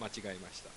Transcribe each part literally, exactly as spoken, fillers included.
違えました。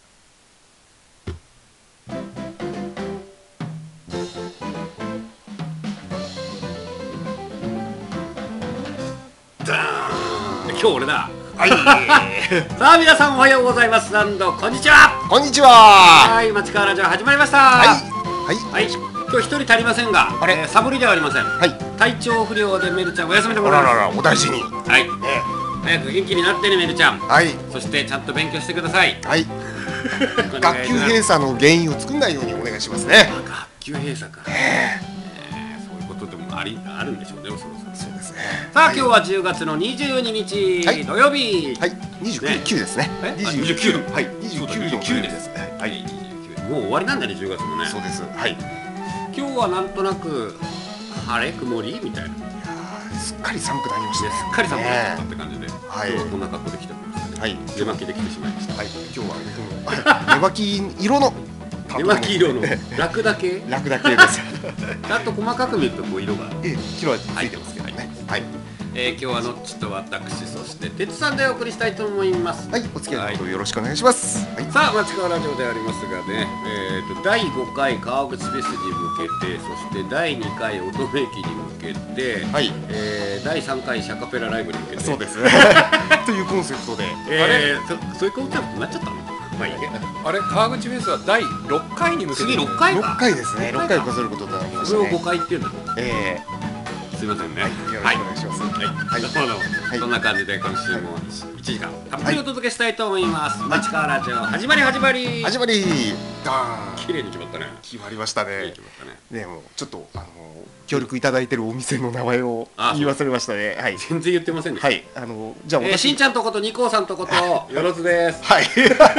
今日俺だ。はい。さあ皆さんおはようございます。ランドこんにちは。 こんにちは。 はい、町川ラジオ始まりました。 はいはい。今日一人足りませんが、 あれ、 えー、サボりではありません。 はい。 体調不良でメルちゃんお休みでございます。 あららら、お大事に。 はい。 ね、 早く元気になってねメルちゃん。 はい。 そしてちゃんと勉強してください。 はい。学級閉鎖の原因を作んないようにお願いしますね。 学級閉鎖か。 ええー、そういうことでもありあるんでしょうね。そろそろ。 そうですね。 さあ、はい、今日はじゅうがつのにじゅうににち、はい、土曜日。 はい。にじゅうきゅうですね。 にじゅうきゅう。 はい。にじゅうきゅうです。 はい。にじゅうきゅう。もう終わりなんだね、じゅうがつもね。 そうです。はい。 今日はなんとなく晴れ曇りみたいな。 すっかり寒くなりましたね。 すっかり寒くなったって感じで。 はい。 今日はこんな格好で来てましたね。はい。寝巻きで来てしまいました。 はい。今日は寝巻き色の。 寝巻き色のラクダ系。 ラクダ系です。 あと細かく見るとこう色が。 ええ、色はついてますけどね。はい。 えー、今日はのっちと私そして鉄さんでお送りしたいと思います。 はい、お付き合いのほどよろしくお願いします。はい、 さあ、町川ラジオでありますがね、えー、とだいごかい川口フェスに向けて、そしてだいにかい乙女駅に向けて、はい、えー、だいさんかいシャカペラライブに向けて、 そうですというコンセプトで、 えー、そそういうコンセプトになっちゃったの。まあいいけど、 あれ、川口フェスはだいろっかいに向けて、 次ろっかいか、 ろっかいですね。ろっかいを数えることになりましたね。 それをごかいっていうんだ。 えー、すいませんね。 はい、よろしくお願いします。はい、 はい、どうも、はい、そんな感じで今週もいちじかんたっぷりお届けしたいと思います。はい、町川ラジオ始まり始まり始まり。 ダーン。綺麗に決まったね。 決まりましたね。 決まったね。 ね、もうちょっとあの協力いただいてるお店の名前を言い忘れましたね。はい。 全然言ってませんでした。 はい。あのじゃあ、 えー、しんちゃんとことニコーさんとことよろずです。 はい。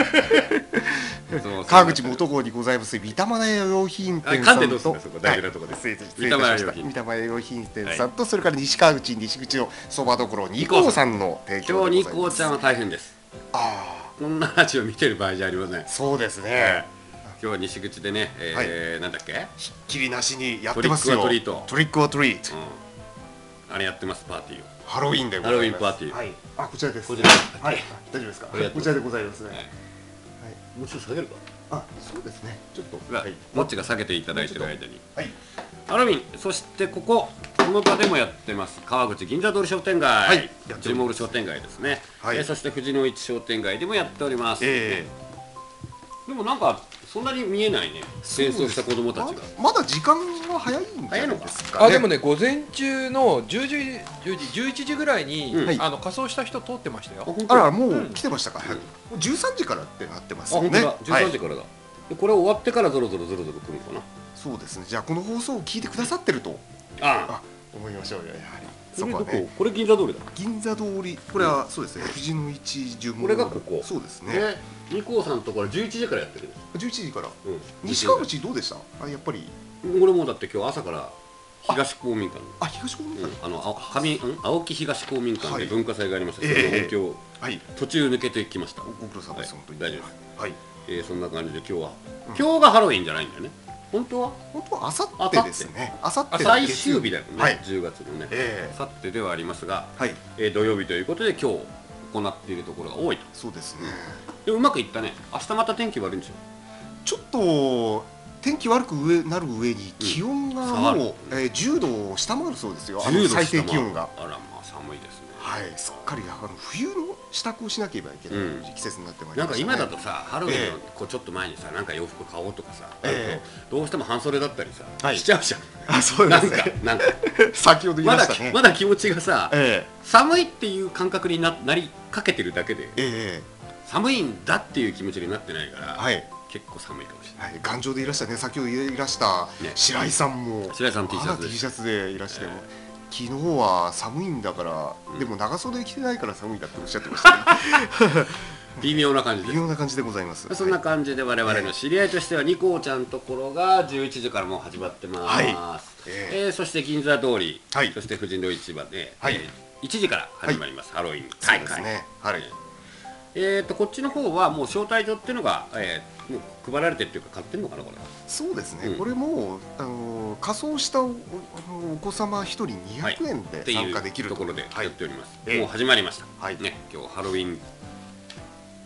川口元郷にございます三田間用品店さんと、 大事なところです。 三田間用品店さんと、それから西川口西口のそばどころニコーさんの提供でございます。 今日ニコーちゃんは大変です。ああ、こんな話を見てる場合じゃありません。 そうですね。 今日は西口でね、えー、なんだっけ、 ひっきりなしにやってますよ。 トリックオアトリート。 トリックオアトリート。 あれやってます、パーティーを。 ハロウィンでございます。 ハロウィンパーティー。 はい。あ、こちらです。 こちら。 はい。大丈夫ですか。こちらでございますね。はい。 もうちょっと下げるか。 あ、そうですね。ちょっと。 もっちが下げていただいてる間に。 はい。 ハロウィン、そしてこここの場でもやってます川口銀座通り商店街、はい、ジルモール商店街ですね。はい。そして藤の市商店街でもやっております。ええ。でもなんかそんなに見えないね。清掃した子供たちが。 まだ時間が早いんじゃないですかね。 あ、でもね、午前中のじゅうじ、じゅうじ、じゅういちじぐらいにあの仮装した人通ってましたよ。 あら、もう来てましたか。じゅうさんじからってなってますよね。 じゅうさんじからだ。これ終わってからぞろぞろぞろぞろ来るのかな。 そうですね。じゃあこの放送を聞いてくださってるとあ思いましょうよ。やはりそこはね。これ銀座通りだ。 銀座通り、これはそうですね。藤の市十これがここ。 そうですね。 ニコーさんところじゅういちじからやってる。 じゅういちじから。西川口どうでした？あ、やっぱり。 俺もだって今日朝から東公民館。 あ、東公民館。 あの上青木東公民館で文化祭がありました。その音響途中抜けてきました。 ご苦労様です。本当に大丈夫です。 はい。 えー、そんな感じで今日は、うん、今日がハロウィンじゃないんだよね。本当は本当はあさってですね。あさって最終日だよね、 はい、 じゅうがつのねあさってではありますが、はい、えー、土曜日ということで今日行っているところが多いと。 そうですね。 でもうまくいったね。明日また天気悪いんですよ。 ちょっと天気悪くなる上に気温がもう、うん、えー、じゅうどを下回るそうですよ。あの最低気温が。 あら、まあ寒いですね。 はい、すっかりあの冬の支度をしなければいけない、うん、季節になってまいりましたね。 なんか今だとさ、ハロウィンのこうちょっと前にさ、なんか洋服買おうとかさ、えー、どうしても半袖だったりさ、はい、しちゃうじゃん。 あ、そうですね。 なんか先ほど言いましたね。 まだまだ気持ちがさ、えー、寒いっていう感覚に な, なりかけてるだけで、えー、寒いんだっていう気持ちになってないから、はい、結構寒いかもしれない。はい、 頑丈でいらしたね。先ほどいらした白井さんも、 白井さん T シャツ T シャツでいらしても。昨日は寒いんだから、うん、でも長袖着てないから寒いんだっておっしゃってましたね。 微妙な感じで微妙な感じでございます。 そんな感じで我々の知り合いとしては、ニコーちゃんところがじゅういちじからもう始まってます。はい、えーえー、そして銀座通り、はい、そして藤の市場で、はい、えー、いちじから始まります、はい、ハロウィン大会。そうですね。はい。えーとこっちの方はもう招待状っていうのが、えー、もう配られてっていうか買ってるのかなこれ。 そうですね、うん、これもあの仮装した お, お子様ひとりにひゃくえんで参加できる、 はい、ところでやっております、はい、もう始まりました、はい、ね、今日ハロウィン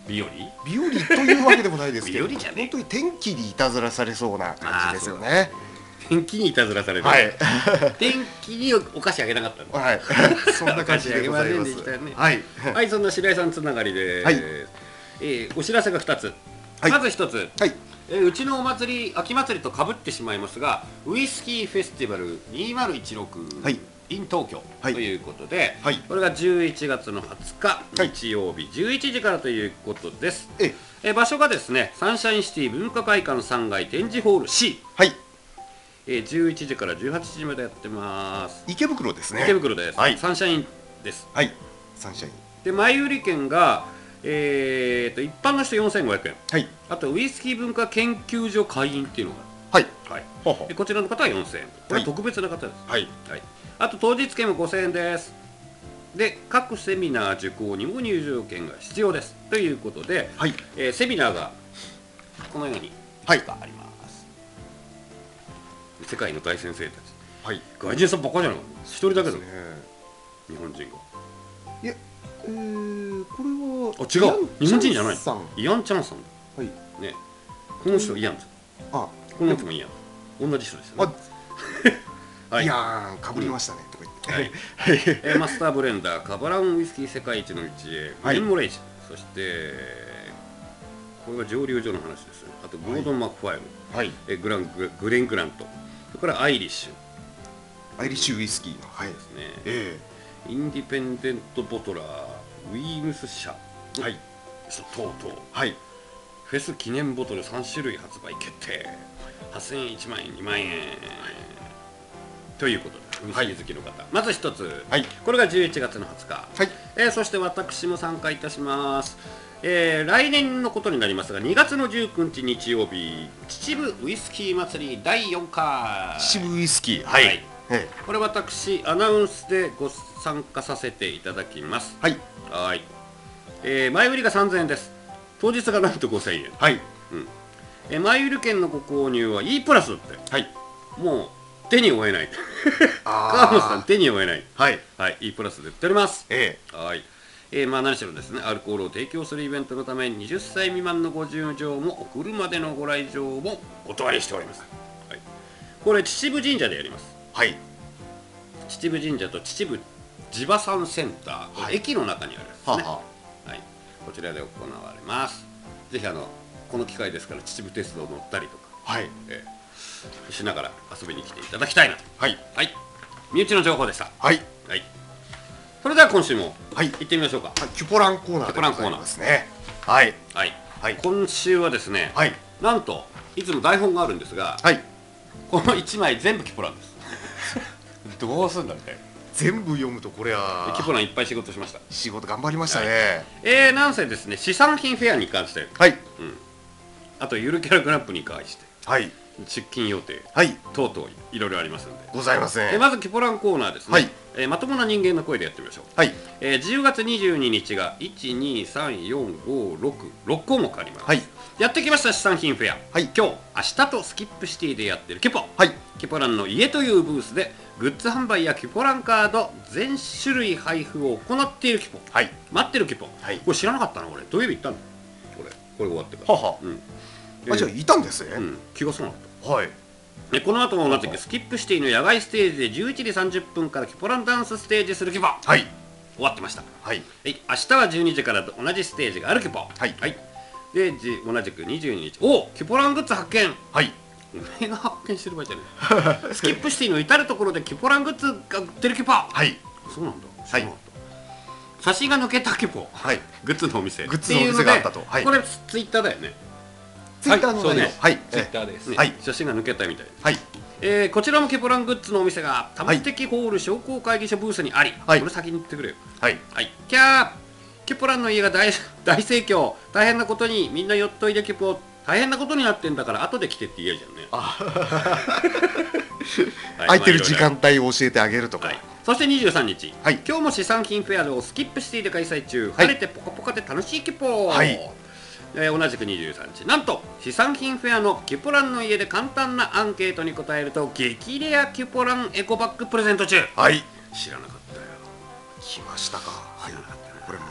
日和日和というわけでもないですけど日和じゃね本当に天気にいたずらされそうな感じですよね。 天気にいたずらされる、 はい、 天気にお菓子あげなかったの、 はい、そんな感じでございます。 ね、 はい、 はい、そんな白井さんつながりで、はい、えー、お知らせがふたつ、はい、まずひとつ、はい、えー、うちのお祭り秋祭りとかぶってしまいますがウイスキーフェスティバルにせんじゅうろく、はい、in 東京ということで、はい、これがじゅういちがつのはつか、はい、日曜日じゅういちじからということです。ええ場所がですねサンシャインシティ文化会館さんがい展示ホール C、はい、えー、じゅういちじからじゅうはちじまでやってます。 池袋ですね。 池袋です、はい、サンシャインです。 はい、サンシャインで前売り券が、えー、と一般の人よんせんごひゃくえん、はい、あとウイスキー文化研究所会員っていうのが、はいはい、ほうほう、こちらの方はよんせんえん、これは特別な方です、はいはい、あと当日券もごせんえんです。で各セミナー受講にも入場券が必要ですということで、はい、えー、セミナーがこのようにいくつかあります、はい、世界の大先生たち、はい、外人さんばっかじゃない一人だけだ、ね、日本人がいや、えー、これはあ違う日本人じゃないイアン・チャンさんだ、はいね、この人イアンです、うん、あこの人もイアン同じ人ですよねはい、いやーかぶりましたね、うん、とか言って、 はい、えー、マスターブレンダーカバランウイスキー世界一の道へグレン・モレイジ、そしてこれは蒸留所の話ですね。あとゴードン・マックファイル、はい、えー、グランググレン・グラント、それからアイリッシュアイリッシュウイスキーの、 はい、ですね、えー、インディペンデントボトラーウィームス社、はい、とうとう、はい、フェス記念ボトルさんしゅるい発売決定、はっせんえんいちまんえんにまんえん、はい、ということでウイスキー好きの方、はい、まず一つ、はい、これがじゅういちがつのはつか、はい、えー、そして私も参加いたします、えー、来年のことになりますがにがつのじゅうくにち日曜日秩父ウイスキー祭りだいよんかい秩父ウイスキー、はい、はい、 これ私アナウンスでご参加させていただきます。はい、はい、えー、前売りがさんぜんえんです。当日がなんとごせんえん、はい、うん、えー、前売り券のご購入は E プラスって、はい、もう手に負えない川本さん手に負えない、はい、はい、E プラスで売っております、ええ、はい、えー、まあ何しろですねアルコールを提供するイベントのためはたち未満のご入場も送るまでのご来場もお断りしております、はい、これ秩父神社でやります。はい、秩父神社と秩父地場産センター、はい、駅の中にあるんですね、はは、はい、こちらで行われます。ぜひあのこの機会ですから秩父鉄道乗ったりとか、はい、えーしながら遊びに来ていただきたいなと、はい、はい、身内の情報でした。はい、はい、それでは今週も行ってみましょうか。はい、 キュポランコーナーでございますね。はい、 はい、はい、今週はですね、はい、なんといつも台本があるんですが、はい、このいちまい全部キュポランですどうすんだみたいな、 全部読むとこれはキュポランいっぱい仕事しました。 仕事頑張りましたね、はい、 えー、なんせですね資産品フェアに関して、はい、うん、あとゆるキャラグランプに関して、はい、出勤予定、はい、等々いろいろありますのでございません、 えまずキュポランコーナーですね、はい、えー、まともな人間の声でやってみましょう。はい、えー、じゅうがつにじゅうににちがいちにさんよんごろくろっこうもくあります、はい、やってきました資産品フェア、はい、今日明日とスキップシティでやってるキュポ、はい、キュポランの家というブースでグッズ販売やキュポランカード全種類配布を行っているキュポ、はい、待ってるキュポ、はい、これ知らなかったな俺、土曜日行ったんだこれ、これ終わってから、はは、うん、 あ、じゃあいたんですね、うん、 気がすなかった。はい、でこの後も同じくスキップシティの野外ステージでじゅういちじさんじゅっぷんからキュポランダンスステージするキュポ、はい、終わってました。はい、はい、明日はじゅうにじから同じステージがあるキュポ、はい、はい、で同じくにじゅうににちおキュポラングッズ発見、はい、お前が発見してる場合じゃないスキップシティの至る所でキュポラングッズが売ってるキュポ、はい、そうなんだ、はい、写真が抜けたキュポ、はい、グッズのお店グッズのお店があったと、 はい、これツイッターだよね。 ツイッターのね、 はい、ツイッターです。はい、写真が抜けたみたい。はい、えー、こちらもキュポラングッズのお店が多目的ホール商工会議所ブースにあり、はい、これ先に言ってくれよ。はい、はい、キャー、キュポランの家が大大盛況、大変なことにみんな寄っといでキュポ、大変なことになってんだから後で来てって言えるじゃんね。あ空いてる時間帯を教えてあげるとか。 はい、そしてにじゅうさんにち、はい、今日も資産品フェアをスキップシティで開催中、はい、晴れてポカポカで楽しいキュポ、はい、えー、同じくにじゅうさんにち、なんと資産品フェアのキュポランの家で簡単なアンケートに答えると激レアキュポランエコバッグプレゼント中。はい、知らなかったよ。 来ましたか。はい、これも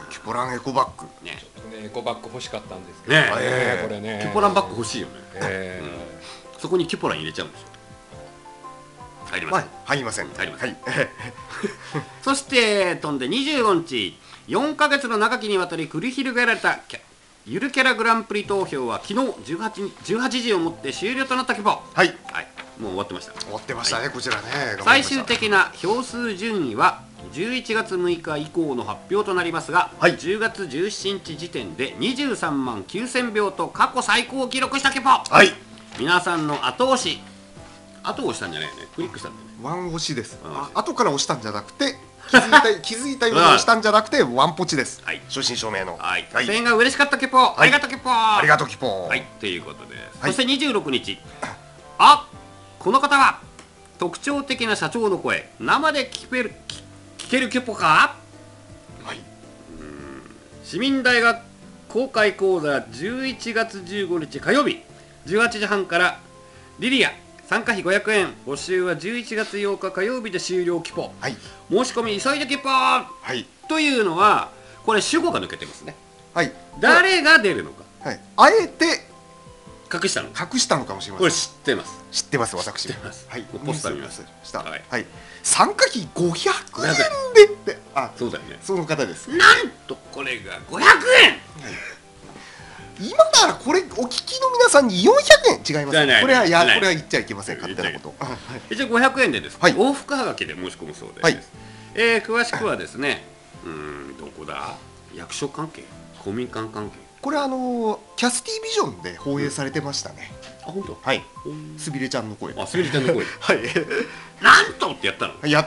キュポランエコバッグね、 ちょっとねエコバッグ欲しかったんですけどねね、これねキュポランバッグ欲しいよね、 えー、そこにキュポラン入れちゃうんですよ。入りません、 入りません、 入りません、 はいそして飛んでにじゅうごにち、よんかげつの長きにわたり繰り広げられたゆるキャラグランプリ投票は昨日じゅうはち、じゅうはちじをもって終了となったキュポ。 はい、 はい、もう終わってました。 終わってましたね、はい、こちらね。 最終的な票数順位はじゅういちがつむいか以降の発表となりますが、はい、じゅうがつじゅうしちにち時点でにじゅうさんまんきゅうせんびょうと過去最高を記録したキュポ。 はい、 皆さんの後押し、後押したんじゃないよね、クリックしたんだよね。 ワン押しです。あ、後から押したんじゃなくて気づいた気づいたように押したんじゃなくてワンポチです。はい、正真正銘の。 はい、声援が嬉しかったキュポ、ありがとうキュポ、 ありがとうキュポ。 はい、ということで、そしてにじゅうろくにち、あ、この方は特徴的な社長の声、生で聞ける聞けるキュポか。はい、市民大学公開講座じゅういちがつじゅうごにち火曜日じゅうはちじはんからリリア参加費ごひゃくえん、募集はじゅういちがつようか火曜日で終了キュポ。はい、申し込み急いでキュポ。はい、というのはこれ主語が抜けてますね。はい、誰が出るのか、 はい、あえて隠したの隠したのかもしれません。 これ知ってます。 知ってます、私。 知ってます。 はい、 ポスター見ました。 はい、はい、参加費ごひゃくえんでって、あ、 そうだよね。 その方です。 なんとこれがごひゃくえん。 今ならこれお聞きの皆さんによんひゃくえん違います。これはやこれは言っちゃいけません。勝手なこと。 一応ごひゃくえんでです。往復はがきで申し込むそうです。え詳しくはですね、うん、どこだ、役所関係、公民館関係。 これあのキャスティビジョンで放映されてましたね。 あ、本当。 はい。すびれちゃんの声。 あ、すびれちゃんの声。 はい。 なんとってやったの。 やった。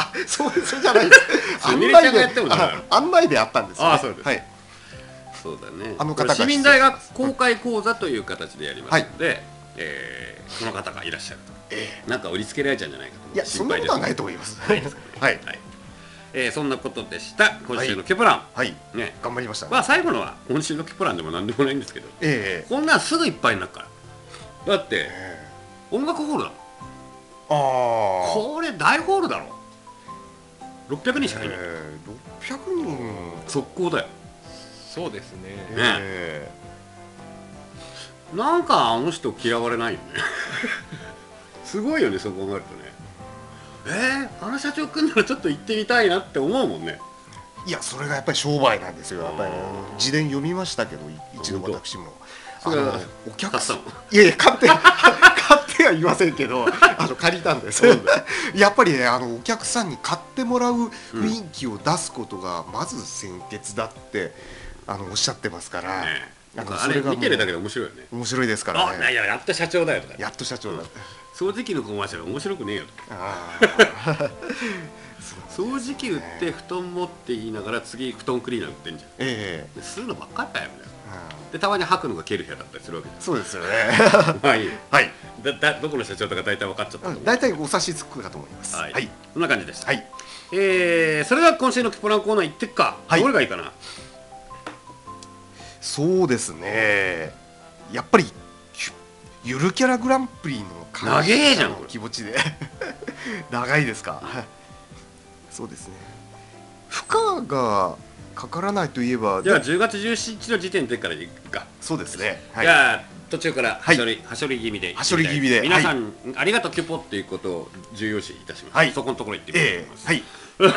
そうそうじゃないです。 すびれちゃんがやっても案内であったんです。 あ、そうです。 はい。 そうだね。 あの方が市民大学公開講座という形でやりますので、えー、この方がいらっしゃると、えー、なんか売りつけられちゃうんじゃないかと。 いや、そんなことはないと思います。はい、はい、 えー、そんなことでした。今週のキュプラン、 はい、ね、頑張りました。 まあ最後のは今週のキュプランでもなんでもないんですけど、 えー、 こんなんすぐいっぱいになるから。だって、えー、音楽ホールだもん。ああ、これ大ホールだろ。ろっぴゃくにんしかいない。 えー、ろっぴゃくにん速攻だよ。 そうですね。 ね、なんかあの人嫌われないよね。すごいよね、そう考えるとね。えー、あの社長来んならちょっと行ってみたいなって思うもんね。 いや、それがやっぱり商売なんですよ。やっぱり自伝読みましたけど、一度私も。あのお客さん、いやいや、買って買っては言いませんけど、あの借りたんです。やっぱりね、あのお客さんに買ってもらう雰囲気を出すことがまず先決だって。あのおっしゃってますから、 ね、なんかあれ見てるだけで面白いよね。 面白いですからね。 あ、いや、やっと社長だよとか。 やっと社長だ。 掃除機のコマーシャル面白くねえよとか。掃除機売って布団持って言いながら次布団クリーナー売ってんじゃん。ええ。吸うのばっかりだよね。でたまに吐くのが蹴る部屋だったりするわけじゃん。 そうですよね。 はい。 はい。 だだどこの社長とか大体分かっちゃった。 大体お察しつくかと思います。 はい。そんな感じでした。はい。えそれでは今週のキュポランコーナー行ってっか。どれがいいかな。 そうですね、やっぱりゆるキャラグランプリの長えじゃん気持ちで長いですか。そうですね、負荷がかからないといえば、 じゃあじゅうがつじゅうしちにちの時点でからいくか。 そうですね、 じゃあ途中からはしょりはしょり気味ではしょり気味で皆さんありがとうキュポっていうことを重要視いたします。そこのところ行ってみたいと思います。はい。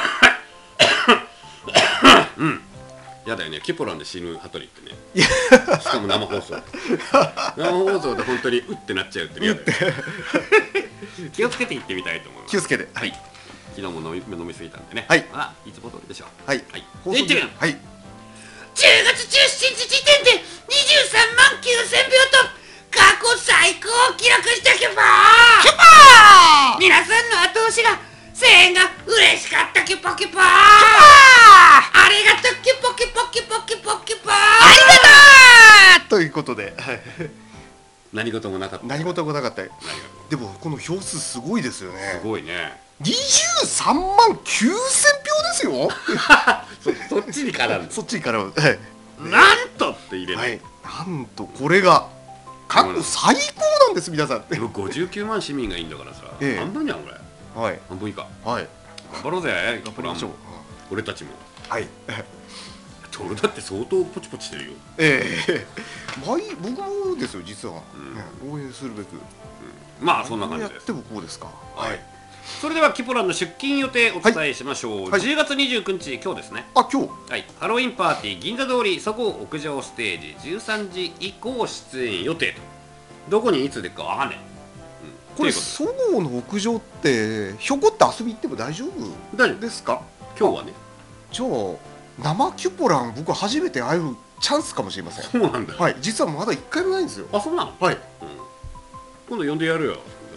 うん。やだよね、キュポランで死ぬ羽鳥ってね。しかも生放送。生放送で本当にうってなっちゃうってね。気をつけて行ってみたいと思います。 気をつけて。はい。 昨日も飲み飲みすぎたんでね。 はい。 あ、いつも通りでしょう。 はい。 はい。行ってみよう。 はい。 じゅうがつじゅうしちにち時点でにじゅうさんまんきゅうせんびょうと過去最高を記録したキュポー。キュポー。皆さんの後押しが声援が嬉しかったキュポキュポー。ありがとうキュポキュポキュポキュポキュポー。ありがとうということで何事もなかった。 何事もなかった。でもこの票数すごいですよね。 すごいね。 にじゅうさんまんきゅうせんぴょうですよ。 そ, そっちに絡む。 そっちに絡む。 なんとって入れない、 はい、なんとこれが過去最高なんです、皆さん。 でもごじゅうきゅうまん市民がいいんだからさ、ええ、半分じゃんこれ。 はい。 半分以下。 はい。 頑張ろうぜ。 頑張りましょう。 俺たちも。 はい。 俺だって相当ポチポチしてるよ。 ええ毎僕もですよ実は、ね、応援するべく、 まあそんな感じです。 やってもこうですか。 はい。それではキポランの出勤予定お伝えしましょう。じゅうがつにじゅうくにち今日ですね。 あ、今日。 はい。ハロウィンパーティー銀座通りそごう屋上ステージじゅうさんじ以降出演予定と。どこにいつでかわかんない。 これそごうの屋上ってひょこって遊び行っても大丈夫ですか？ 今日はね。 じゃあ生キュポラン僕初めて会えるチャンスかもしれません。 そうなんだ。 はい。実はまだ一回もないんですよ。 あ、そうなの？ はい。 今度呼んでやるよ。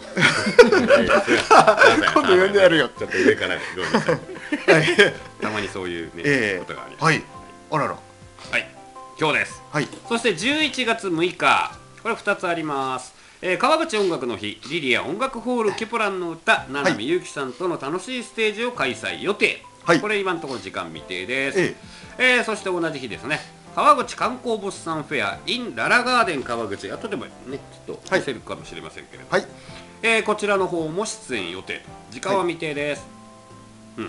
今度呼んでやるよ。 ちょっと上からごめんなさい。たまにそういうねことがあります。 はい。あらら。 はい。今日です。 はい。 そしてじゅういちがつむいか、これふたつあります。えー、川口音楽の日、リリア音楽ホールキュポランの歌、七海祐希さんとの楽しいステージを開催予定。はい、これ今のところ時間未定です。えええー、そして同じ日ですね、川口観光物産フェア in ララガーデン川口、後でもねちょっと見せるかもしれませんけれども、はい、えー、こちらの方も出演予定と、時間は未定です。はい、うん、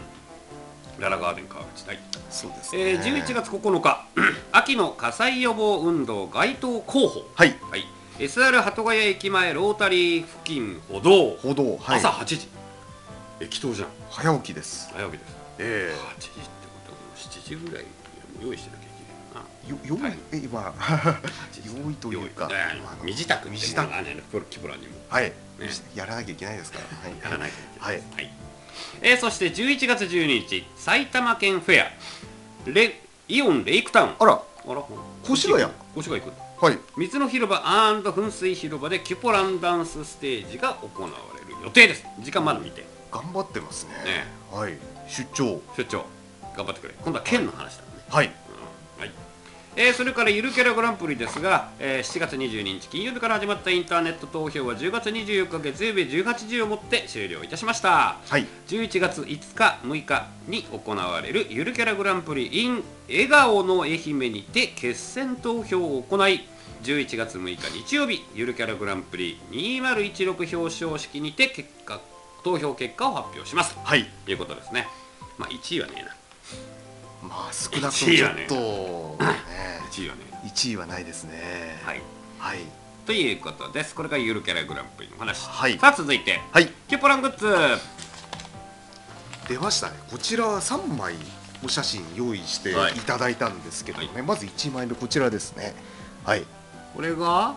ララガーデン川口、はい、そうですね。えー、じゅういちがつここのか秋の火災予防運動街頭広報、はい、はい、エスアール 鳩ヶ谷駅前ロータリー付近歩道、歩道、はい、朝はちじ、駅頭じゃん。早起きです。早起きです。えー、はちじってことはしちじぐらい用意してなきゃいけないな。よ、用意、え、今用意というか身支度、身支度がね、キプラにも、はい、やらなきゃいけないですから、やらなきゃいけない。はい。え、そしてじゅういちがつじゅうににち、埼玉県フェアレイオンレイクタウン、あら、あら、越谷、越谷行く。はい。三つの広場&噴水広場でキュポランダンスステージが行われる予定です。時間まだ見て。頑張ってますね。はい。出張。出張。頑張ってくれ。今度は県の話だね。はい。はい。えー、それからゆるキャラグランプリですが、えー、しちがつにじゅうににち金曜日から始まったインターネット投票はじゅうがつにじゅうよっか月曜日じゅうはちじをもって終了いたしました。はい。じゅういちがついつかむいかに行われるゆるキャラグランプリ in 笑顔の愛媛にて決選投票を行い、じゅういちがつむいか日曜日ゆるキャラグランプリにせんじゅうろく表彰式にて結果投票結果を発表します。はい。ということですね。まあいちいはねえな。まあ少なくともちょっといちいはね、いちいはないですね。はい。はい。ということです。これがゆるキャラグランプリの話。はい。さあ続いて、はい。キュポラングッズ出ましたね。こちらさんまいお写真用意していただいたんですけどね。はい、まずいちまいめこちらですね。はい。これが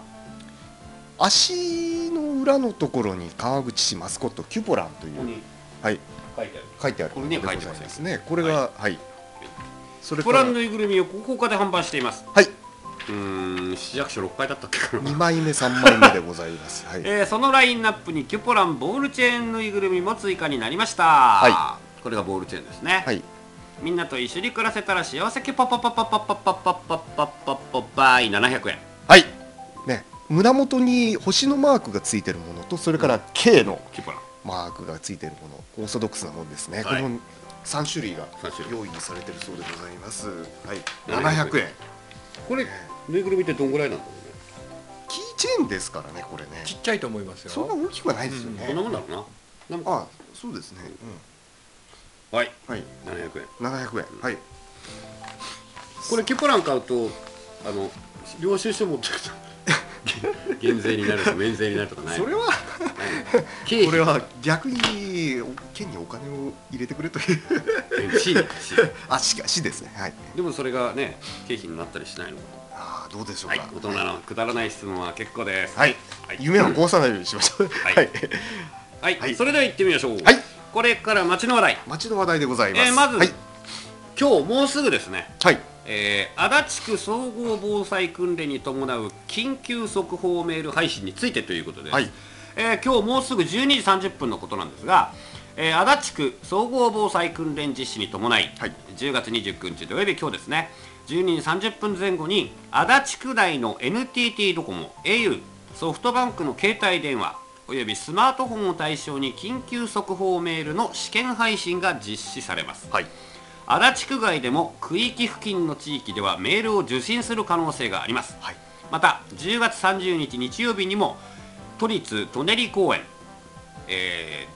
足の裏のところに川口市マスコットキュポランという、はい、書いてある。書いてある。これね書いてますね。これがはい。それからキュポランぬいぐるみをここかで販売しています。はい。うーん、市役所ろっかいだったっけかな。にまいめさんまいめでございます。はい。えー、そのラインナップにキュポランボールチェーンぬいぐるみも追加になりました。はい。これがボールチェーンですね。はい。みんなと一緒に暮らせたら幸せキュポポポポポポポポポポポポポバイななひゃくえん。はい。ね。胸元に星のマークがついてるものと、それから K のマークがついてるもの、オーソドックスなものですね。このさんしゅるいが用意されてるそうでございます。はい。ななひゃくえん。これぬいぐるみってどんぐらいなんだろうね。キーチェーンですからね、これね。ちっちゃいと思いますよ。そんな大きくはないですよね。こんなもんだろうな。あ、そうですね。はい。はい。ななひゃくえん。ななひゃくえん。はい。これキュポラン買うとあの領収書持ってくる。減税になるとか免税になるとかない。それはこれは逆に県にお金を入れてくれという市あ市市ですね。はい。でもそれがね経費になったりしないのか。ああどうでしょうか。大人のくだらない質問は結構です。はい。夢を壊さないようにしましょう。はい。はい。それでは行ってみましょう。はい。これから町の話題。町の話題でございます。まず今日もうすぐですね。はい。えー、足立区総合防災訓練に伴う緊急速報メール配信についてということです。はい、えー、今日もうすぐじゅうにじさんじゅっぷんのことなんですが、えー、足立区総合防災訓練実施に伴い、はい、じゅうがつにじゅうくにち土曜日今日ですね、じゅうにじさんじゅっぷんぜん後に足立区内の エヌティーティー ドコモ、au、ソフトバンクの携帯電話およびスマートフォンを対象に緊急速報メールの試験配信が実施されます。はい、足立区外でも区域付近の地域ではメールを受信する可能性があります。はい、またじゅうがつさんじゅうにち日曜日にも都立舎人公園、えー、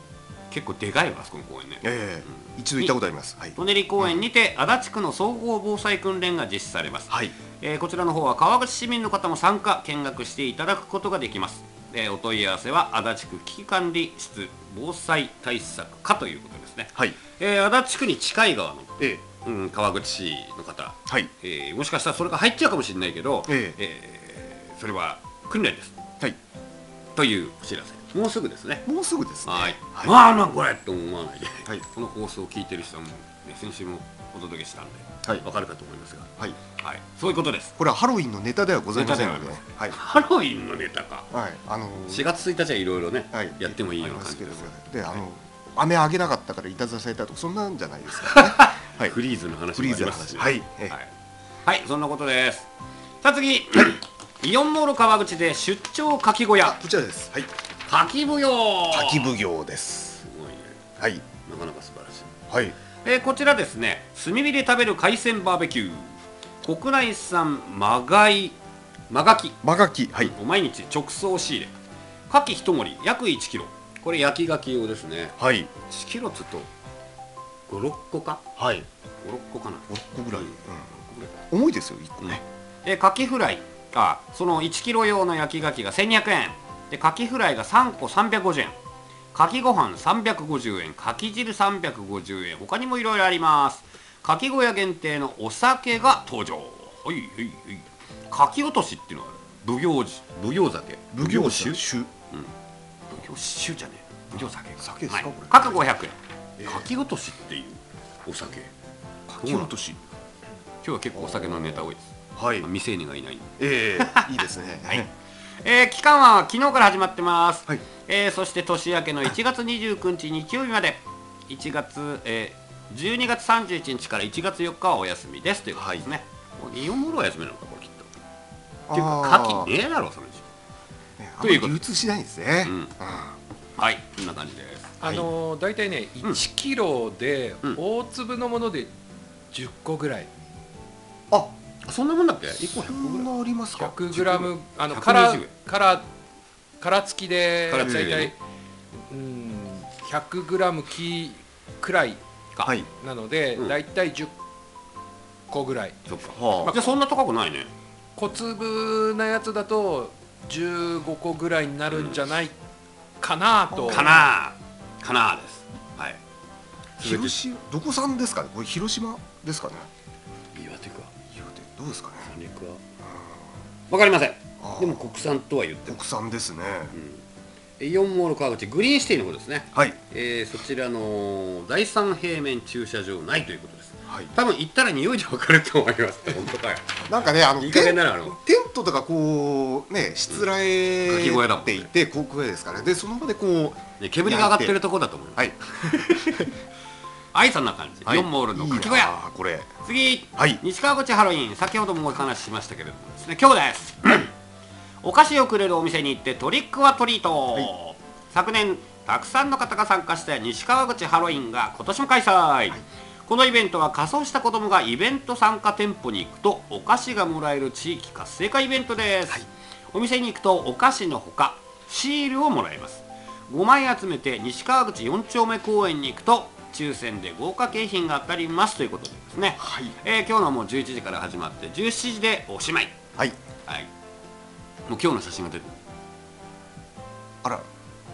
結構でかいわ、あそこの公園ね。 ええ、一度行ったことあります。はい。 舎人公園にて足立区の総合防災訓練が実施されます。 はい。 えー、こちらの方は川口市民の方も参加見学していただくことができます。えー、お問い合わせは足立区危機管理室防災対策課ということですね。 はい。 えー、足立区に近い側の、 ええ、 うん、川口市の方、 はい。 えー、もしかしたらそれが入っちゃうかもしれないけど、 えええー、それは訓練です。 はい。 というお知らせ。もうすぐですね。 もうすぐですね。 はい。 はい、 まあなんこれと思わないで、 はい、 この放送を聞いてる人はもう、ね、先週もお届けしたんで、 はい、 わかるかと思いますが、 はい、 はい、そういうことです。 これはハロウィンのネタではございませんので、 はい、ハロウィンのネタか。 はい、あのー、 しがつついたちはいろいろね、 はい、 やってもいいような感じですですけど、で、あの飴あげなかったからいたずらされたとかそんなんじゃないですかね。はい、 フリーズの話もありますしね。 はい、 はい、はい、そんなことです。さあ次、イオンモール川口で出張かき小屋。 こちらです。はい。 かき奉行。 かき奉行です。 すごいね。 はい。 なかなか素晴らしい。 はい。 えー、こちらですね、炭火で食べる海鮮バーベキュー、国内産マガイマガキマガキ、はい、 毎日直送仕入れ、カキ一盛り約いちキロ、これ焼きガキ用ですね。 はい。 いちキロつとご、ろっこか。 はい。 ご、ろっこかな。 ご、ろっこぐらい。うん。重いですよいっこね。 でカキフライ、あ、そのいちキロ用の焼きガキがせんにひゃくえん。でカキフライがさんこさんびゃくごじゅうえん、かきご飯さんびゃくごじゅうえん、かき汁さんびゃくごじゅうえん、他にもいろいろあります。かき小屋限定のお酒が登場。はいはいはい。かき落としっていうのは奉行酒、奉行酒、 奉行酒、 酒、うん、奉行酒じゃねえ、奉行酒、 酒ですか、これ。 各ごひゃくえん。かき落としっていうお酒。かき落とし。 今日は結構お酒のネタ多いです。 はい。 未成年がいないんで。 ええ、いいですね。 はい。えー、期間は昨日から始まってます。 はい。 えー、そして年明けのいちがつにじゅうくにち日曜日まで、いちがつ、えー、じゅうにがつさんじゅういちにちからいちがつよっかはお休みですということですね。はい、イオンモールは休みなのかこれきっと。っていうかカキねえだろそのうち。 ということ流通しないんですね。 うん。はい、こんな感じです。 あのー、大体ねいちキロで大粒のものでじゅっこぐらい。 あ、そんなもんだっけ？いっこひゃくぐらいありますか？ ひゃくグラム、あの殻殻殻付きで大体うんひゃくグラムきくらいなので大体じゅっこぐらい。 そっか。じゃあそんな高くないね。 小粒なやつだとじゅうごこぐらいになるんじゃないかなと。 かなかなです。はい。 広島どこ産ですかね？これ広島ですかね？ 岩手か。 岩手どうですかね？ 三陸はわかりません。でも国産とは言って国産ですね。 うん、イオンモール川口グリーンシティの方ですね。 はい。 えー、そちらのだいさん平面駐車場内ということです。 はい。 多分行ったら匂いでわかると思います。本当かよ。 なんかね、あのいい加減なのあのテントとかこうね、しつらえていて航空屋ですからでその場でこう、 ね、煙が上がってるところだと思います。 はい。 はい、そんな感じ。イオンモールのかき小屋。 これ。 次、 はい。 西川口ハロウィン、先ほどもお話ししましたけれどもですね、今日です。お菓子をくれるお店に行ってトリックはトリート。はい、昨年たくさんの方が参加した西川口ハロウィンが今年も開催。はい、このイベントは仮装した子どもがイベント参加店舗に行くとお菓子がもらえる地域活性化イベントです。はい、お店に行くとお菓子のほかシールをもらえます。ごまい集めて西川口よん丁目公園に行くと抽選で豪華景品が当たりますということでですね、はい、えー、今日のもうじゅういちじから始まってじゅうしちじでおしまい。はい、はい、もう今日の写真が出てる。 あら、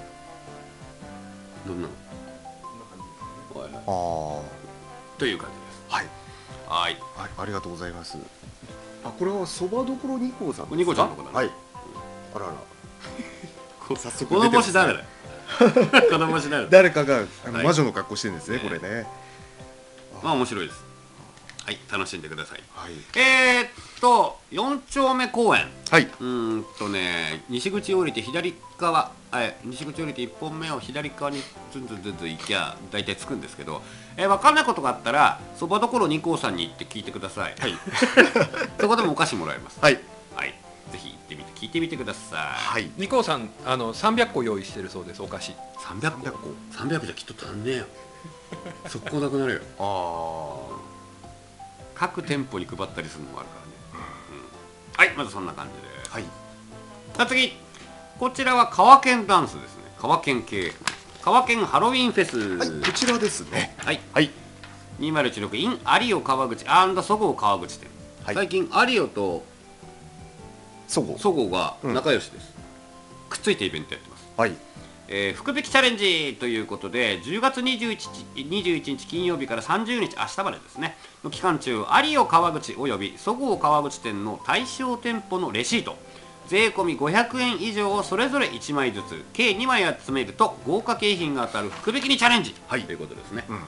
どんなの？ はいはい、ああという感じです。 はいはい、 はい、ありがとうございます。あ、これはそばどころにこうさんですか？ にこちゃんのとこだね。はい、 あらら早速この帽子誰だよこの帽子誰だ誰かがあの魔女の格好してるんですね、これね。 まあ面白いです。はい、楽しんでください。 はい、 えーっとよん丁目公園、 はい、 うーんとね西口降りて左側、え西口降りていっぽんめを左側にずんずんずんずん行きゃ大体着くんですけど、えー、分かんないことがあったらそばどころにこうさんに行って聞いてください。はい、そこでもお菓子もらえます。はい、はい、ぜひ行ってみて聞いてみてください。 はい、ニコさんあのさんびゃっこ用意してるそうです。お菓子さんびゃっこさんびゃくじゃきっと足んねえよ速攻なくなるよ。ああ、各店舗に配ったりするのもあるからね。うん、はい、まずそんな感じです。はい、さあ次、こちらは川県ダンスですね。川県系川県ハロウィンフェス、 はい、こちらですね。 はい、 はい、 にせんじゅうろく in 有オ川口&そごう川口店、はい、最近有オとそごうそごうが仲良しです、うん、くっついてイベントやってます。 はい、 えー、福引きチャレンジということでじゅうがつにじゅういちにち金曜日からさんじゅうにち明日までですねの期間中、有オ川口およびそごう川口店の対象店舗のレシート税込みごひゃくえん以上をそれぞれいちまいずつ計にまい集めると豪華景品が当たる福引きにチャレンジ、はい、ということですね。うん、うん、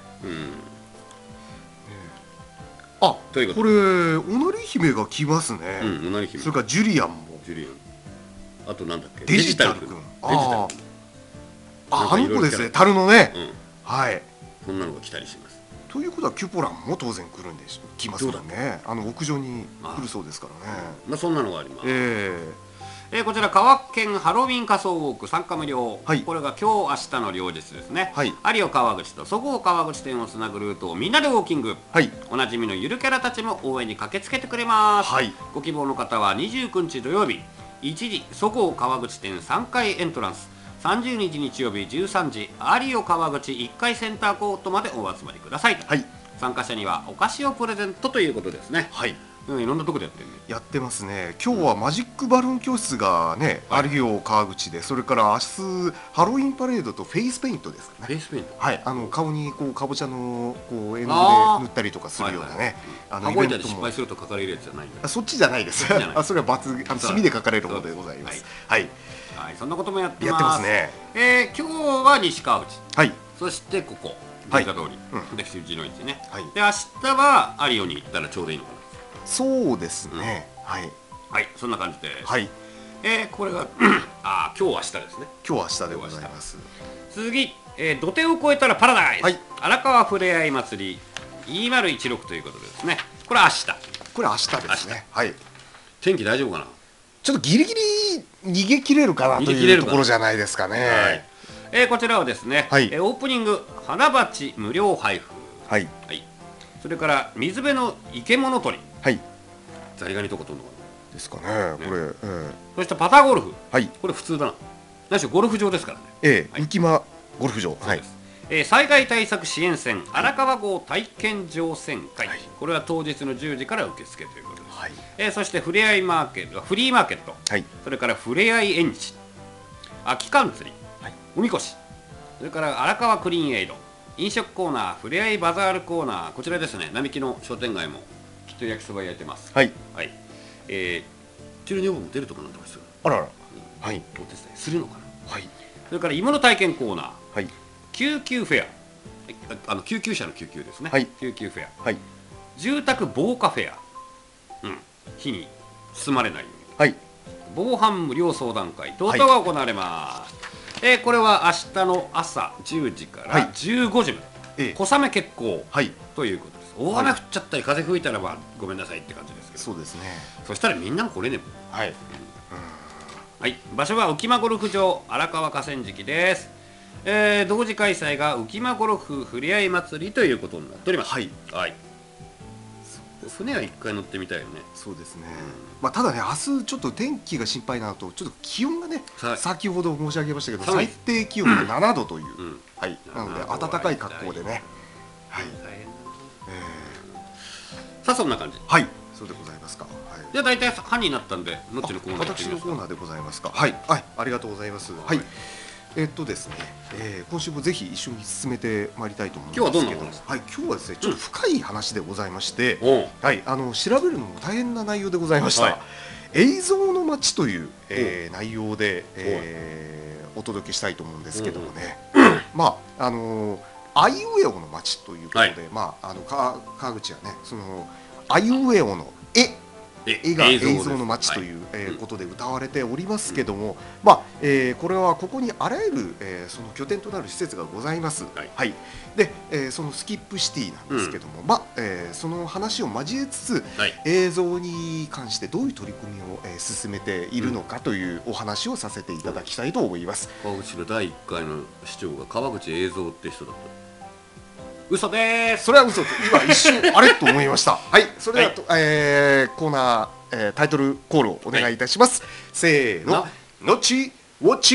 あ、ということこれおなり姫が来ますね。 うん、おなり姫。 それからジュリアンも。 ジュリアン。あとなんだっけ。 デジタル君。デジタル君。あ、 あの子ですね。樽のね。 うん、 はい。 こんなのが来たりします。 ということはキュポランも当然来るんでしょう。来ますからね。あの屋上に来るそうですからね。 まあそんなのがあります。 えー、えー、こちら川県ハロウィン仮装ウォーク参加無料、 はい、 これが今日明日の両日ですね。 はい、 有オ川口とそごう川口店をつなぐルートをみんなでウォーキング、 はい、 おなじみのゆるキャラたちも応援に駆けつけてくれます。 はい、 ご希望の方はにじゅうくにち土曜日いちじそごう川口店さんかいエントランス、さんじゅうにち日曜日じゅうさんじ有オ川口いっかいセンターコートまでお集まりください。 はい、 参加者にはお菓子をプレゼントということですね。 はい、 うん、いろんなところでやってるね。 やってますね。今日はマジックバルーン教室がね、はい、有オ川口で、それから明日ハロウィンパレードとフェイスペイントですかね。 フェイスペイント。 はい、あの顔にこうかぼちゃのこう絵の具で塗ったりとかするようなね。 あのイベントも失敗すると書かれるやつじゃないんだ。 そっちじゃないです。あ、それはバツあの墨で書かれる方でございます。はい。 はい、そんなこともやってます。 やってますね。 えー、今日は西川口。 はい。 そしてここ。銀座通り。 うん。 で、藤の市ね。 はい。 で、明日は有オに行ったらちょうどいいのかな。 そうですね。はい。 はい、そんな感じで。 はい。 えー、これがあ、今日明日ですね。 今日明日でございます。 次、えー、土手を越えたらパラダイス。はい。荒川ふれあい祭りにせんじゅうろくということでですね。これ明日。 これ明日ですね。はい。 天気大丈夫かな。 ちょっとギリギリ逃げ切れるかなというところじゃないですかね。はい、 えー、こちらはですね、はい、えー、オープニング花鉢無料配布、 はい、 はい、それから水辺の生け物取り、 はい、 ザリガニとか取るのかなですかね、これ、ね、えー、 そしてパターゴルフ、 はい、 これ普通だな、何しろゴルフ場ですからね、 ええー、浮間ゴルフ場、 はい、えー、災害対策支援船荒川号体験乗船会、はい、これは当日のじゅうじから受付ということです、はい、えー、そしてふれあいマーケットフリーマーケット、はい、それからふれあい園地空き缶釣り、はい、おみこし、それから荒川クリーンエイド飲食コーナーふれあいバザールコーナー、こちらですね、並木の商店街もきっと焼きそば焼いてます。 はい、 はい、えー、チルニョブも出るとかなんとかする、 あらら、うん、 はい、お手伝いするのかな、 はい、 それから芋の体験コーナー、 はい、 救急フェア、あの救急車の救急ですね、 はい、 救急フェア、 はい、 住宅防火フェア、うん、火に包まれないように、 はい、 防犯無料相談会等々が行われます、はい、えー、これは明日の朝じゅうじからじゅうごじまで、はい、小雨決行、はい、ということです。大雨降っちゃったり風吹いたらばごめんなさいって感じですけど、 そうですね、 そしたらみんなも来れねえ、はい、うん、 はい、場所は浮間ゴルフ場荒川河川敷です。えー、同時開催が浮間ゴルフふれあい祭りということになっております。はい、はい、船は一回乗ってみたいよね。 そうですね、うん、まあ、ただね、明日ちょっと天気が心配なのと、ちょっと気温がね、先ほど申し上げましたけど、最低気温がななどという、うん、はい、なので暖かい格好でね、はい、大変だ、 えー、さあそんな感じ、 はい、そうでございますか。はい、 じゃあ大体半になったんで、のっちのコーナー、 私のコーナーでございますか。はい、はい、ありがとうございます。はい、えっとですね、えー、今週もぜひ一緒に進めてまいりたいと思うんですけど、今日はどんな話ですか。はい、今日はですね、ちょっと深い話でございまして、うん、はい、あの調べるのも大変な内容でございました。はい、映像の街という、えー、内容で、えー、お届けしたいと思うんですけどもね、うんうん、まああのー、あいうえおの街ということで、はい、まああの川口はね、そのあいうえおの絵絵が映像の街という、はい、えー、ことで歌われておりますけども、うん、まあえー、これはここにあらゆる、えー、その拠点となる施設がございます。はい、はい、で、えー、そのスキップシティなんですけども、うん、まあえー、その話を交えつつ、はい、映像に関してどういう取り組みを、えー、進めているのかというお話をさせていただきたいと思います。 川口のだいいっかいの市長が川口映像って人だった。嘘でーす。 それは嘘です。今一瞬あれと思いました。はい、それでは、はい、えー、コーナー、えー、タイトルコールをお願いいたします。はい、せーの、のちウォッチ